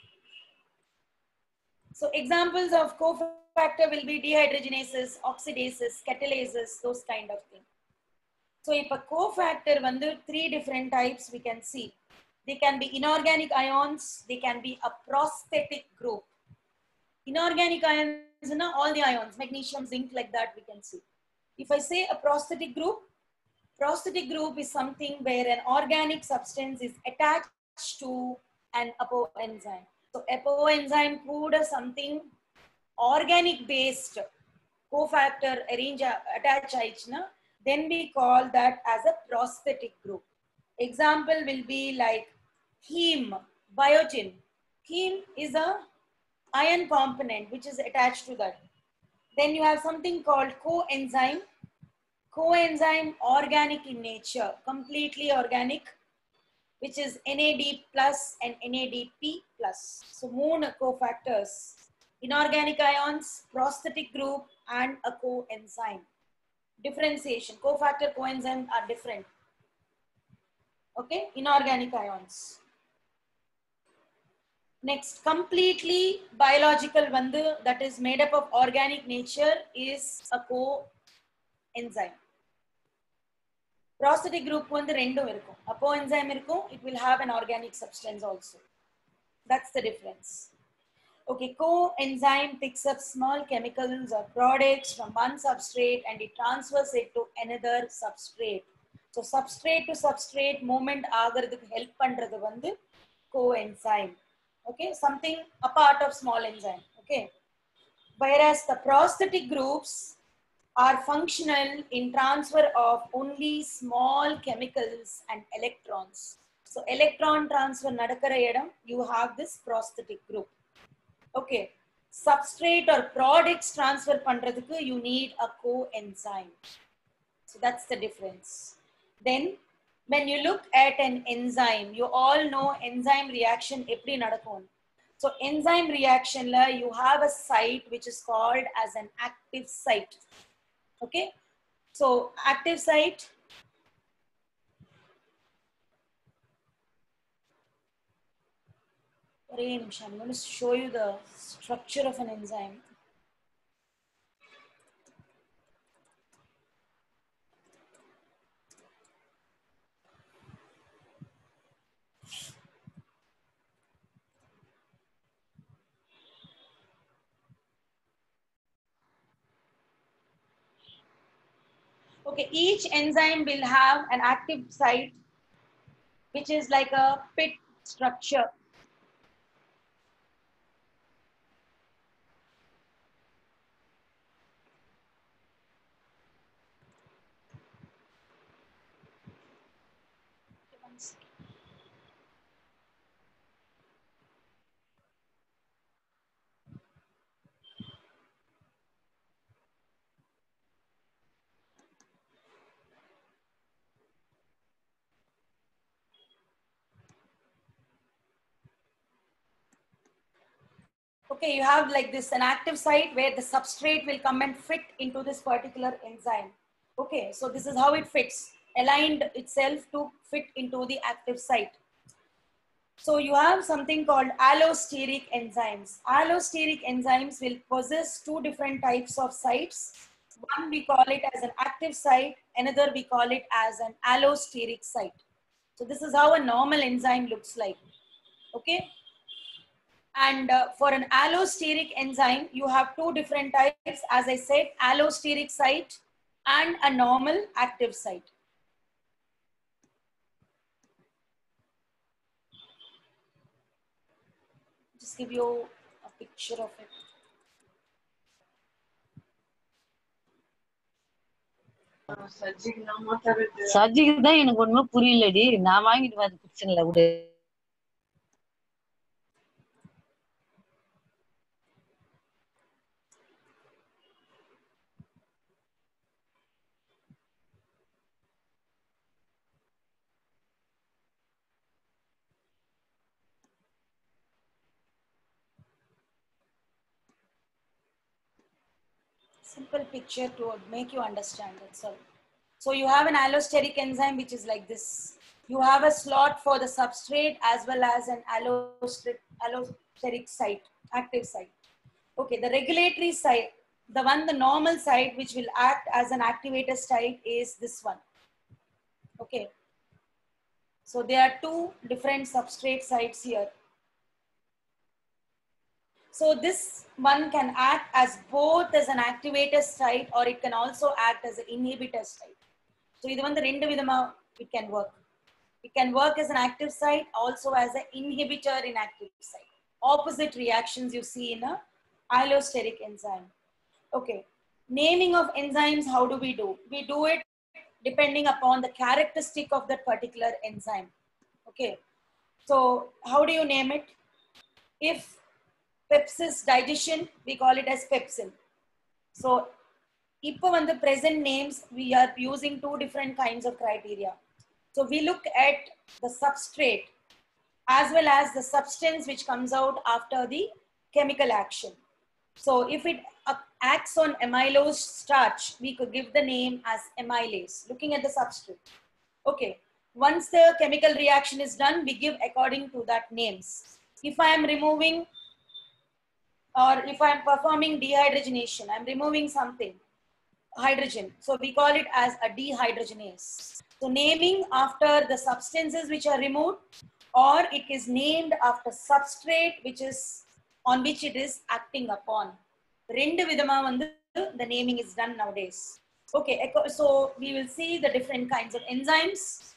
So examples of cofactor will be dehydrogenases, oxidases, catalases, those kind of things. So if a cofactor vandu, 3 different types we can see. They can be inorganic ions, they can be a prosthetic group. Inorganic ions, all the ions, magnesium, zinc, like that we can see. If I say a prosthetic group is something where an organic substance is attached to an apoenzyme. So apoenzyme kuda something organic based cofactor attach aichna, then we call that as a prosthetic group. Example will be like heme, biotin. Heme is a iron component which is attached to that. Then you have something called coenzyme. Coenzyme, organic in nature, completely organic, which is NAD plus and NADP plus. So moon cofactors, inorganic ions, prosthetic group, and a coenzyme. Differentiation, cofactor, coenzyme are different. Okay, inorganic ions. Next, completely biological vandu, that is made up of organic nature, is a coenzyme. Prosthetic group vandu rendum irukum. Apoenzyme irukum, it will have an organic substance also. That's the difference. Okay, coenzyme picks up small chemicals or products from one substrate and it transfers it to another substrate. So substrate to substrate movement agarudhukku help pandrathu vandu coenzyme. Okay, something a part of small enzyme. Okay, whereas the prosthetic groups are functional in transfer of only small chemicals and electrons. So electron transfer nadakara edam, you have this prosthetic group. Okay, substrate or products transfer pandradhukku you need a coenzyme. So that's the difference. Then when you look at an enzyme, you all know enzyme reaction eppadi nadakum. So enzyme reaction la you have a site which is called as an active site. Okay, so active site, I'm going to show you the structure of an enzyme. Okay, each enzyme will have an active site, which is like a pit structure. Okay, you have like this, an active site where the substrate will come and fit into this particular enzyme. Okay, so this is how it fits, aligned itself to fit into the active site. So you have something called allosteric enzymes. Allosteric enzymes will possess 2 different types of sites. One we call it as an active site, another we call it as an allosteric site. So this is how a normal enzyme looks like. Okay. And for an allosteric enzyme, you have two different types. As I said, allosteric site and a normal active site. Just give you a picture of it. சஜிக்கு தான் எனக்கு ஒண்ணுமே புரியலடி. நான் வாங்கிட்டு வந்து பிரச்சனை விடு. Simple picture to make you understand, that's all. So you have an allosteric enzyme which is like this. You have a slot for the substrate as well as an allosteric site, active site. Okay, the regulatory site, the normal site which will act as an activator site is this one. Okay, so there are two different substrate sites here. So this one can act as both as an activator site or it can also act as an inhibitor site. So this one it can work. It can work as an active site, also as an inhibitor in active site. Opposite reactions you see in a allosteric enzyme. Okay, naming of enzymes, how do? We do it depending upon the characteristic of that particular enzyme. Okay, so how do you name it? If pepsis digestion, we call it as pepsin. So, in the present names, we are using two different kinds of criteria. So, we look at the substrate as well as the substance which comes out after the chemical action. So, if it acts on amylose starch, we could give the name as amylase, looking at the substrate. Okay, once the chemical reaction is done, we give according to that names. If I am removing or if I'm performing dehydrogenation, I'm removing something, hydrogen. So we call it as a dehydrogenase. So naming after the substances which are removed, or it is named after substrate which is on which it is acting upon. The naming is done nowadays. Okay, so we will see the different kinds of enzymes,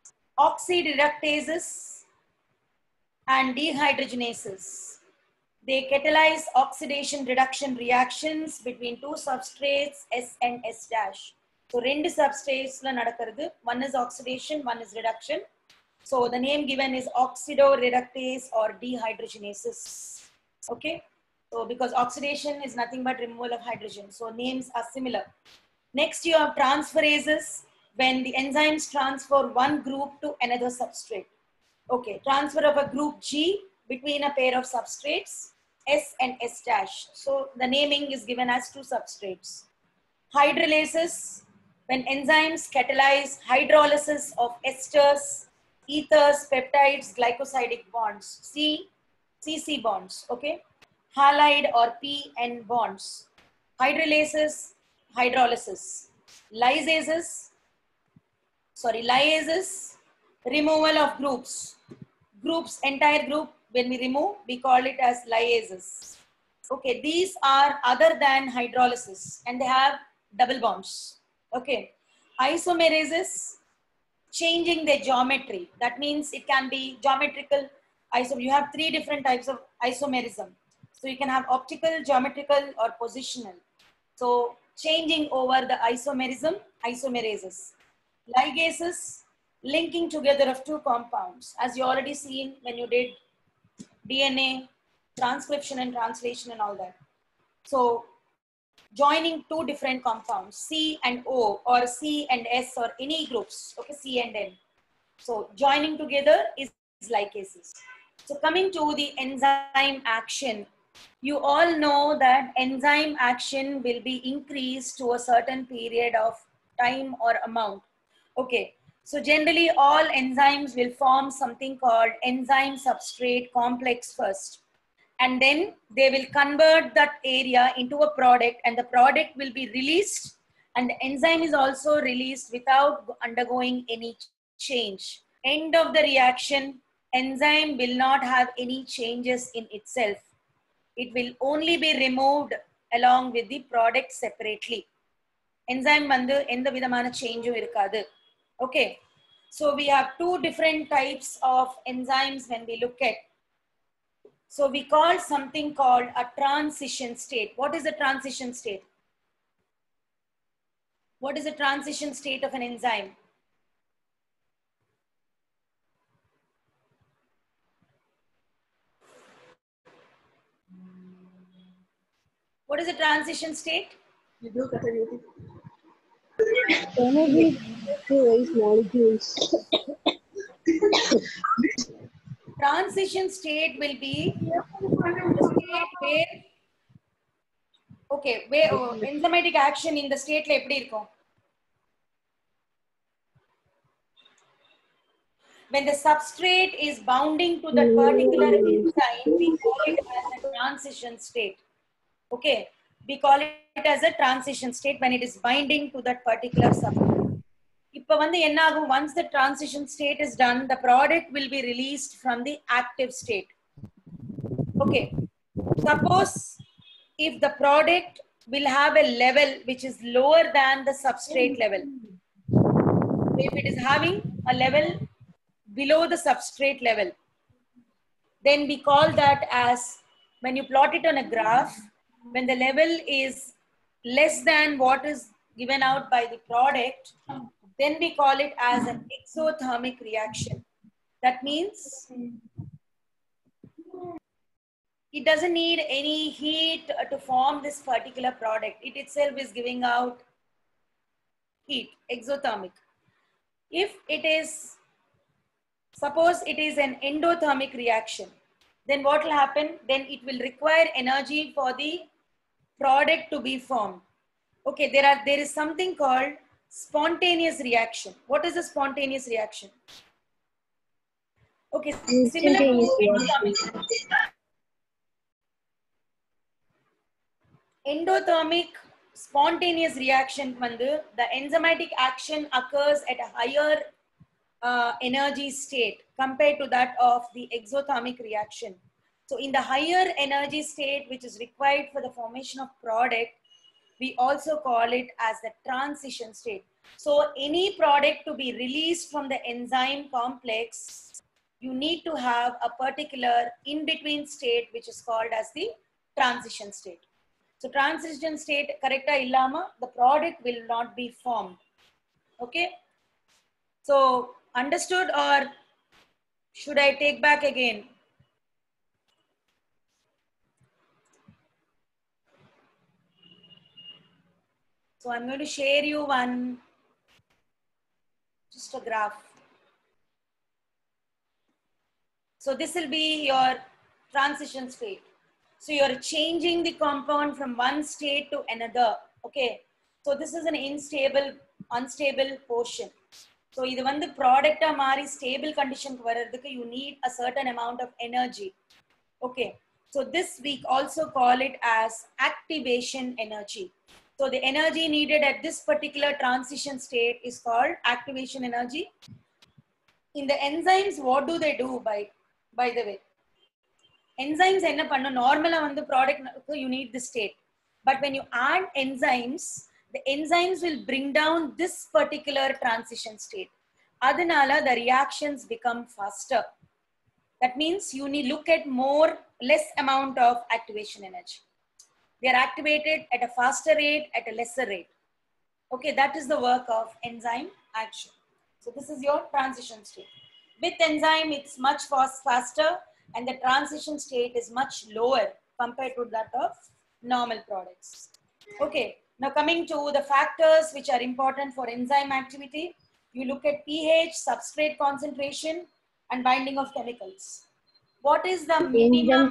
oxireductases and dehydrogenases. They catalyze oxidation reduction reactions between two substrates S and S dash. So, two substrates la nadakkarudhu. One is oxidation, one is reduction. So, the name given is oxidoreductase or dehydrogenases. Okay. So, because oxidation is nothing but removal of hydrogen. So, names are similar. Next, you have transferases when the enzymes transfer one group to another substrate. Okay. Transfer of a group G between a pair of substrates S and S dash. So the naming is given as two substrates. Hydrolases, when enzymes catalyze hydrolysis of esters, ethers, peptides, glycosidic bonds, CC bonds, okay? Halide or PN bonds. Hydrolases, hydrolysis. Lyases, removal of groups. Entire group, when we remove, we call it as lyases. Okay, these are other than hydrolysis and they have double bonds. Okay, isomerases, changing their geometry. That means it can be geometrical. You have three different types of isomerism. So you can have optical, geometrical or positional. So changing over the isomerism, isomerases. Ligases, linking together of two compounds, as you already seen when you did DNA, transcription and translation and all that. So joining two different compounds, C and O or C and S or any groups, okay, C and N. So joining together is ligases. So coming to the enzyme action, you all know that enzyme action will be increased to a certain period of time or amount. Okay. So generally all enzymes will form something called enzyme substrate complex first. And then they will convert that area into a product and the product will be released and the enzyme is also released without undergoing any change. End of the reaction, enzyme will not have any changes in itself. It will only be removed along with the product separately. Enzyme vandu endha vidhamana change irukadu. Okay. So we have two different types of enzymes when we look at. So we call something called a transition state. What is a transition state? What is the transition state of an enzyme? What is the transition state? Energy to raise molecules. Transition state will be the state where, okay, where enzymatic action in the state la eppadi irukum? When the substrate is bounding to that particular enzyme, we call it as a transition state. Okay, we call it as a transition state when it is binding to that particular substrate. Ipo vandu enna agum, once the transition state is done, the product will be released from the active state. Okay, suppose if the product will have a level which is lower than the substrate level. If it is having a level below the substrate level, then we call that as, when you plot it on a graph, when the level is less than what is given out by the product, then we call it as an exothermic reaction. That means it doesn't need any heat to form this particular product. It itself is giving out heat, exothermic. If it is, suppose it is an endothermic reaction, then what will happen? Then it will require energy for the product to be formed. Okay, there is something called spontaneous reaction. What is a spontaneous reaction? Okay, similar to endothermic. Endothermic spontaneous reaction vandu, the enzymatic action occurs at a higher energy state compared to that of the exothermic reaction. So in the higher energy state which is required for the formation of product, we also call it as the transition state. So any product to be released from the enzyme complex, you need to have a particular in-between state which is called as the transition state. So transition state correcta illama, the product will not be formed. Okay. So understood, or should I take back again? So I'm going to share you just a graph. So this will be your transition state. So you're changing the compound from one state to another. Okay. So this is an unstable portion. So இது வந்து ப்ராடக்டா மாறி stable கண்டிஷனுக்கு வர்றதுக்கு you need a certain amount of energy. Okay. So this we also call it as activation energy. So the energy needed at this particular transition state is called activation energy. In the enzymes, what do they do by the way? Enzymes enna pannu, normally on the product you need the state. But when you add enzymes, the enzymes will bring down this particular transition state. Adanala the reactions become faster. That means you need look at less amount of activation energy. They are activated at a faster rate, at a lesser rate. Okay, that is the work of enzyme action. So this is your transition state. With enzyme, it's much faster, and the transition state is much lower compared to that of normal products. Okay, now coming to the factors which are important for enzyme activity, you look at pH, substrate concentration, and binding of chemicals. What is the minimum?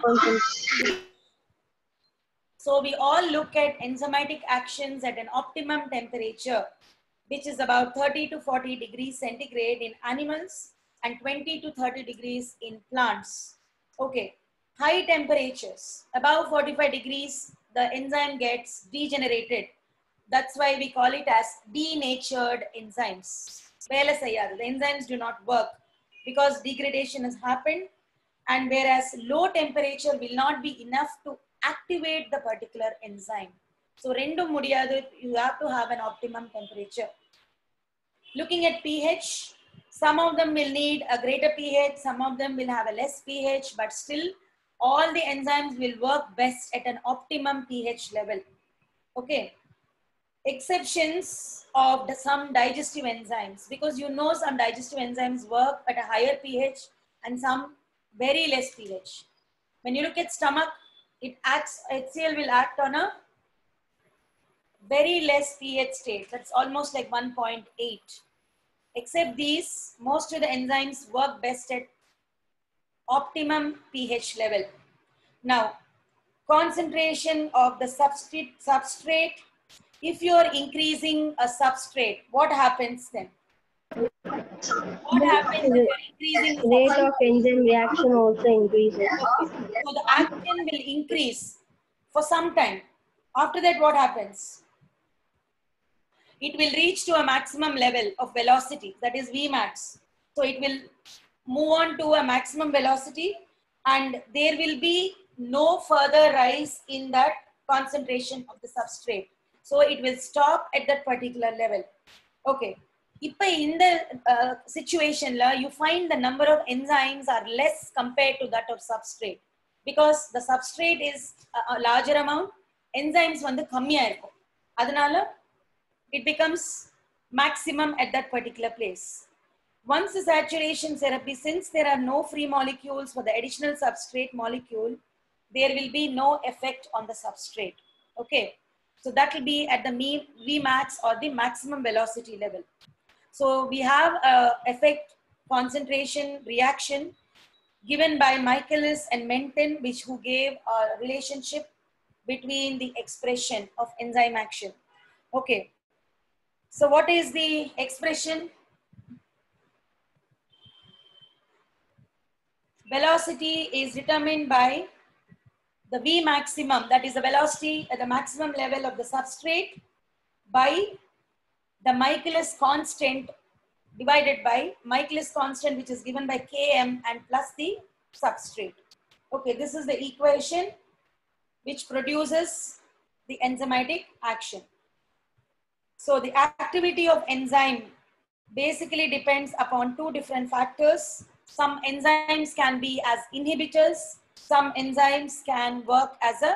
So we all look at enzymatic actions at an optimum temperature, which is about 30 to 40 degrees centigrade in animals and 20 to 30 degrees in plants. Okay, high temperatures, above 45 degrees, the enzyme gets degenerated. That's why we call it as denatured enzymes. The enzymes do not work. because degradation has happened, and whereas low temperature will not be enough to activate the particular enzyme. So rendu mudiyadu, you have to have an optimum temperature. Looking at pH, some of them will need a greater pH, some of them will have a less pH, but still all the enzymes will work best at an optimum pH level. Okay. Exceptions of some digestive enzymes, because you know some digestive enzymes work at a higher pH and some very less pH. When you look at stomach, HCl will act on a very less pH state. That's almost like 1.8. Except these, most of the enzymes work best at optimum pH level. Now, concentration of the substrate. If you are increasing a substrate, what happens then? What happens if you are increasing the Rate of enzyme reaction also increases. So the action will increase for some time. After that, what happens? It will reach to a maximum level of velocity, that is Vmax. So it will move on to a maximum velocity, and there will be no further rise in that concentration of the substrate. So it will stop at that particular level. Okay. Now in the situation, you find the number of enzymes are less compared to that of substrate, because the substrate is a larger amount, enzymes வந்து கம்மியா இருக்கும். அதனால it becomes maximum at that particular place. Once the saturation therapy, since there are no free molecules for the additional substrate molecule, there will be no effect on the substrate. Okay. So that will be at the Vmax or the maximum velocity level. So we have effect concentration reaction given by Michaelis and Menton, who gave a relationship between the expression of enzyme action. Okay. So what is the expression? Velocity is determined by the V maximum, that is the velocity at the maximum level of the substrate, by the Michaelis constant divided by Michaelis constant, which is given by Km and plus the substrate. Okay, this is the equation which produces the enzymatic action. So the activity of enzyme basically depends upon two different factors. Some enzymes can be as inhibitors, some enzymes can work as a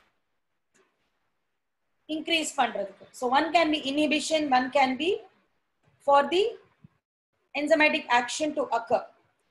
increase பண்றதுக்கு. So one can be inhibition, one can be for the enzymatic action to occur.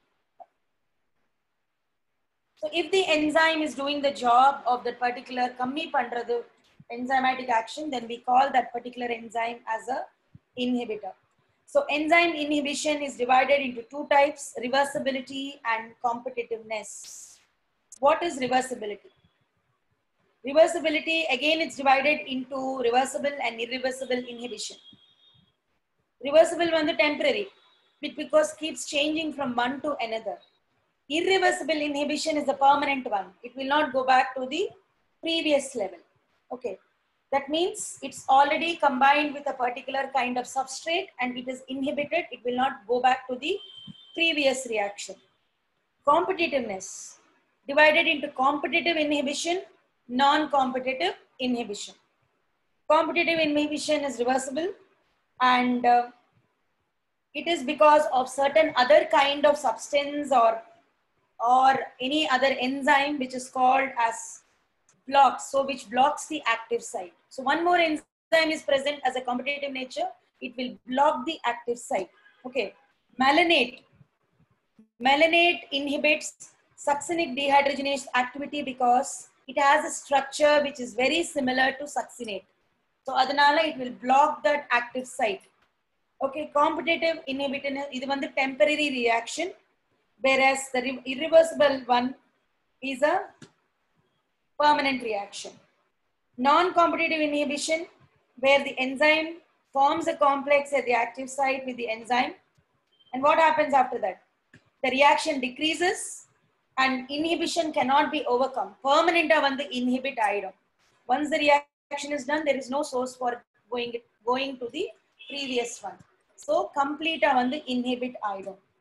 So if the enzyme is doing the job of the particular கம்மி பண்றது enzymatic action, then we call that particular enzyme as a inhibitor. So enzyme inhibition is divided into two types, reversibility and competitiveness. What is reversibility? Reversibility, again, it's divided into reversible and irreversible inhibition. Reversible one, the temporary, because keeps changing from one to another. Irreversible inhibition is the permanent one. It will not go back to the previous level. Okay. That means it's already combined with a particular kind of substrate and it is inhibited. It will not go back to the previous reaction. Competitiveness, divided into competitive inhibition, non-competitive inhibition. Competitive inhibition is reversible, and it is because of certain other kind of substance or any other enzyme which is called as blocks, so which blocks the active site. So one more enzyme is present as a competitive nature, it will block the active site. Okay. Malonate. Malonate inhibits succinic dehydrogenase activity because it has a structure which is very similar to succinate. So adanala it will block that active site. Okay, competitive inhibitor is one the temporary reaction, whereas the irreversible one is a permanent reaction. Non-competitive inhibition, where the enzyme forms a complex at the active site with the enzyme. And what happens after that? The reaction decreases and inhibition cannot be overcome. Permanent one the inhibit item. Once the reaction is done, there is no source for going to the previous one. So complete one the inhibit item.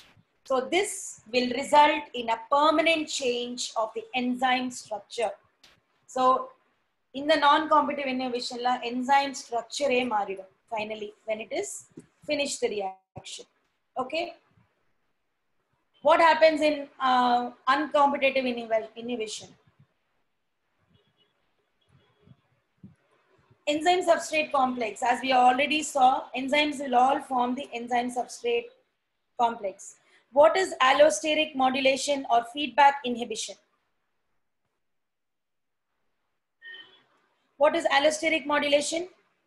So this will result in a permanent change of the enzyme structure. So in the non-competitive inhibition la enzyme structure maridum finally when it is finished the reaction. Okay. What happens in uncompetitive inhibition? Enzyme substrate complex, as we already saw, enzymes will all form the enzyme substrate complex. What is allosteric modulation or feedback inhibition? What is allosteric modulation?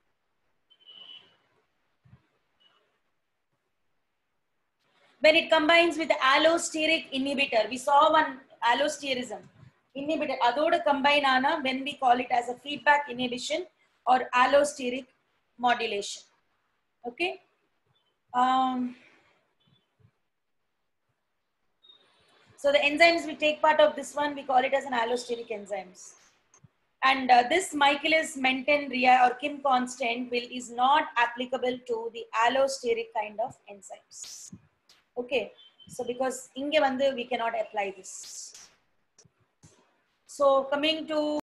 When it combines with the allosteric inhibitor, we saw one allosterism inhibitor. Adoda combine ana when we call it as a feedback inhibition or allosteric modulation. Okay. So the enzymes we take part of this one, we call it as an allosteric enzymes. And this Michaelis-Menten or Kim constant is not applicable to the allosteric kind of enzymes. Okay, so because inge vandu we cannot apply this. So coming to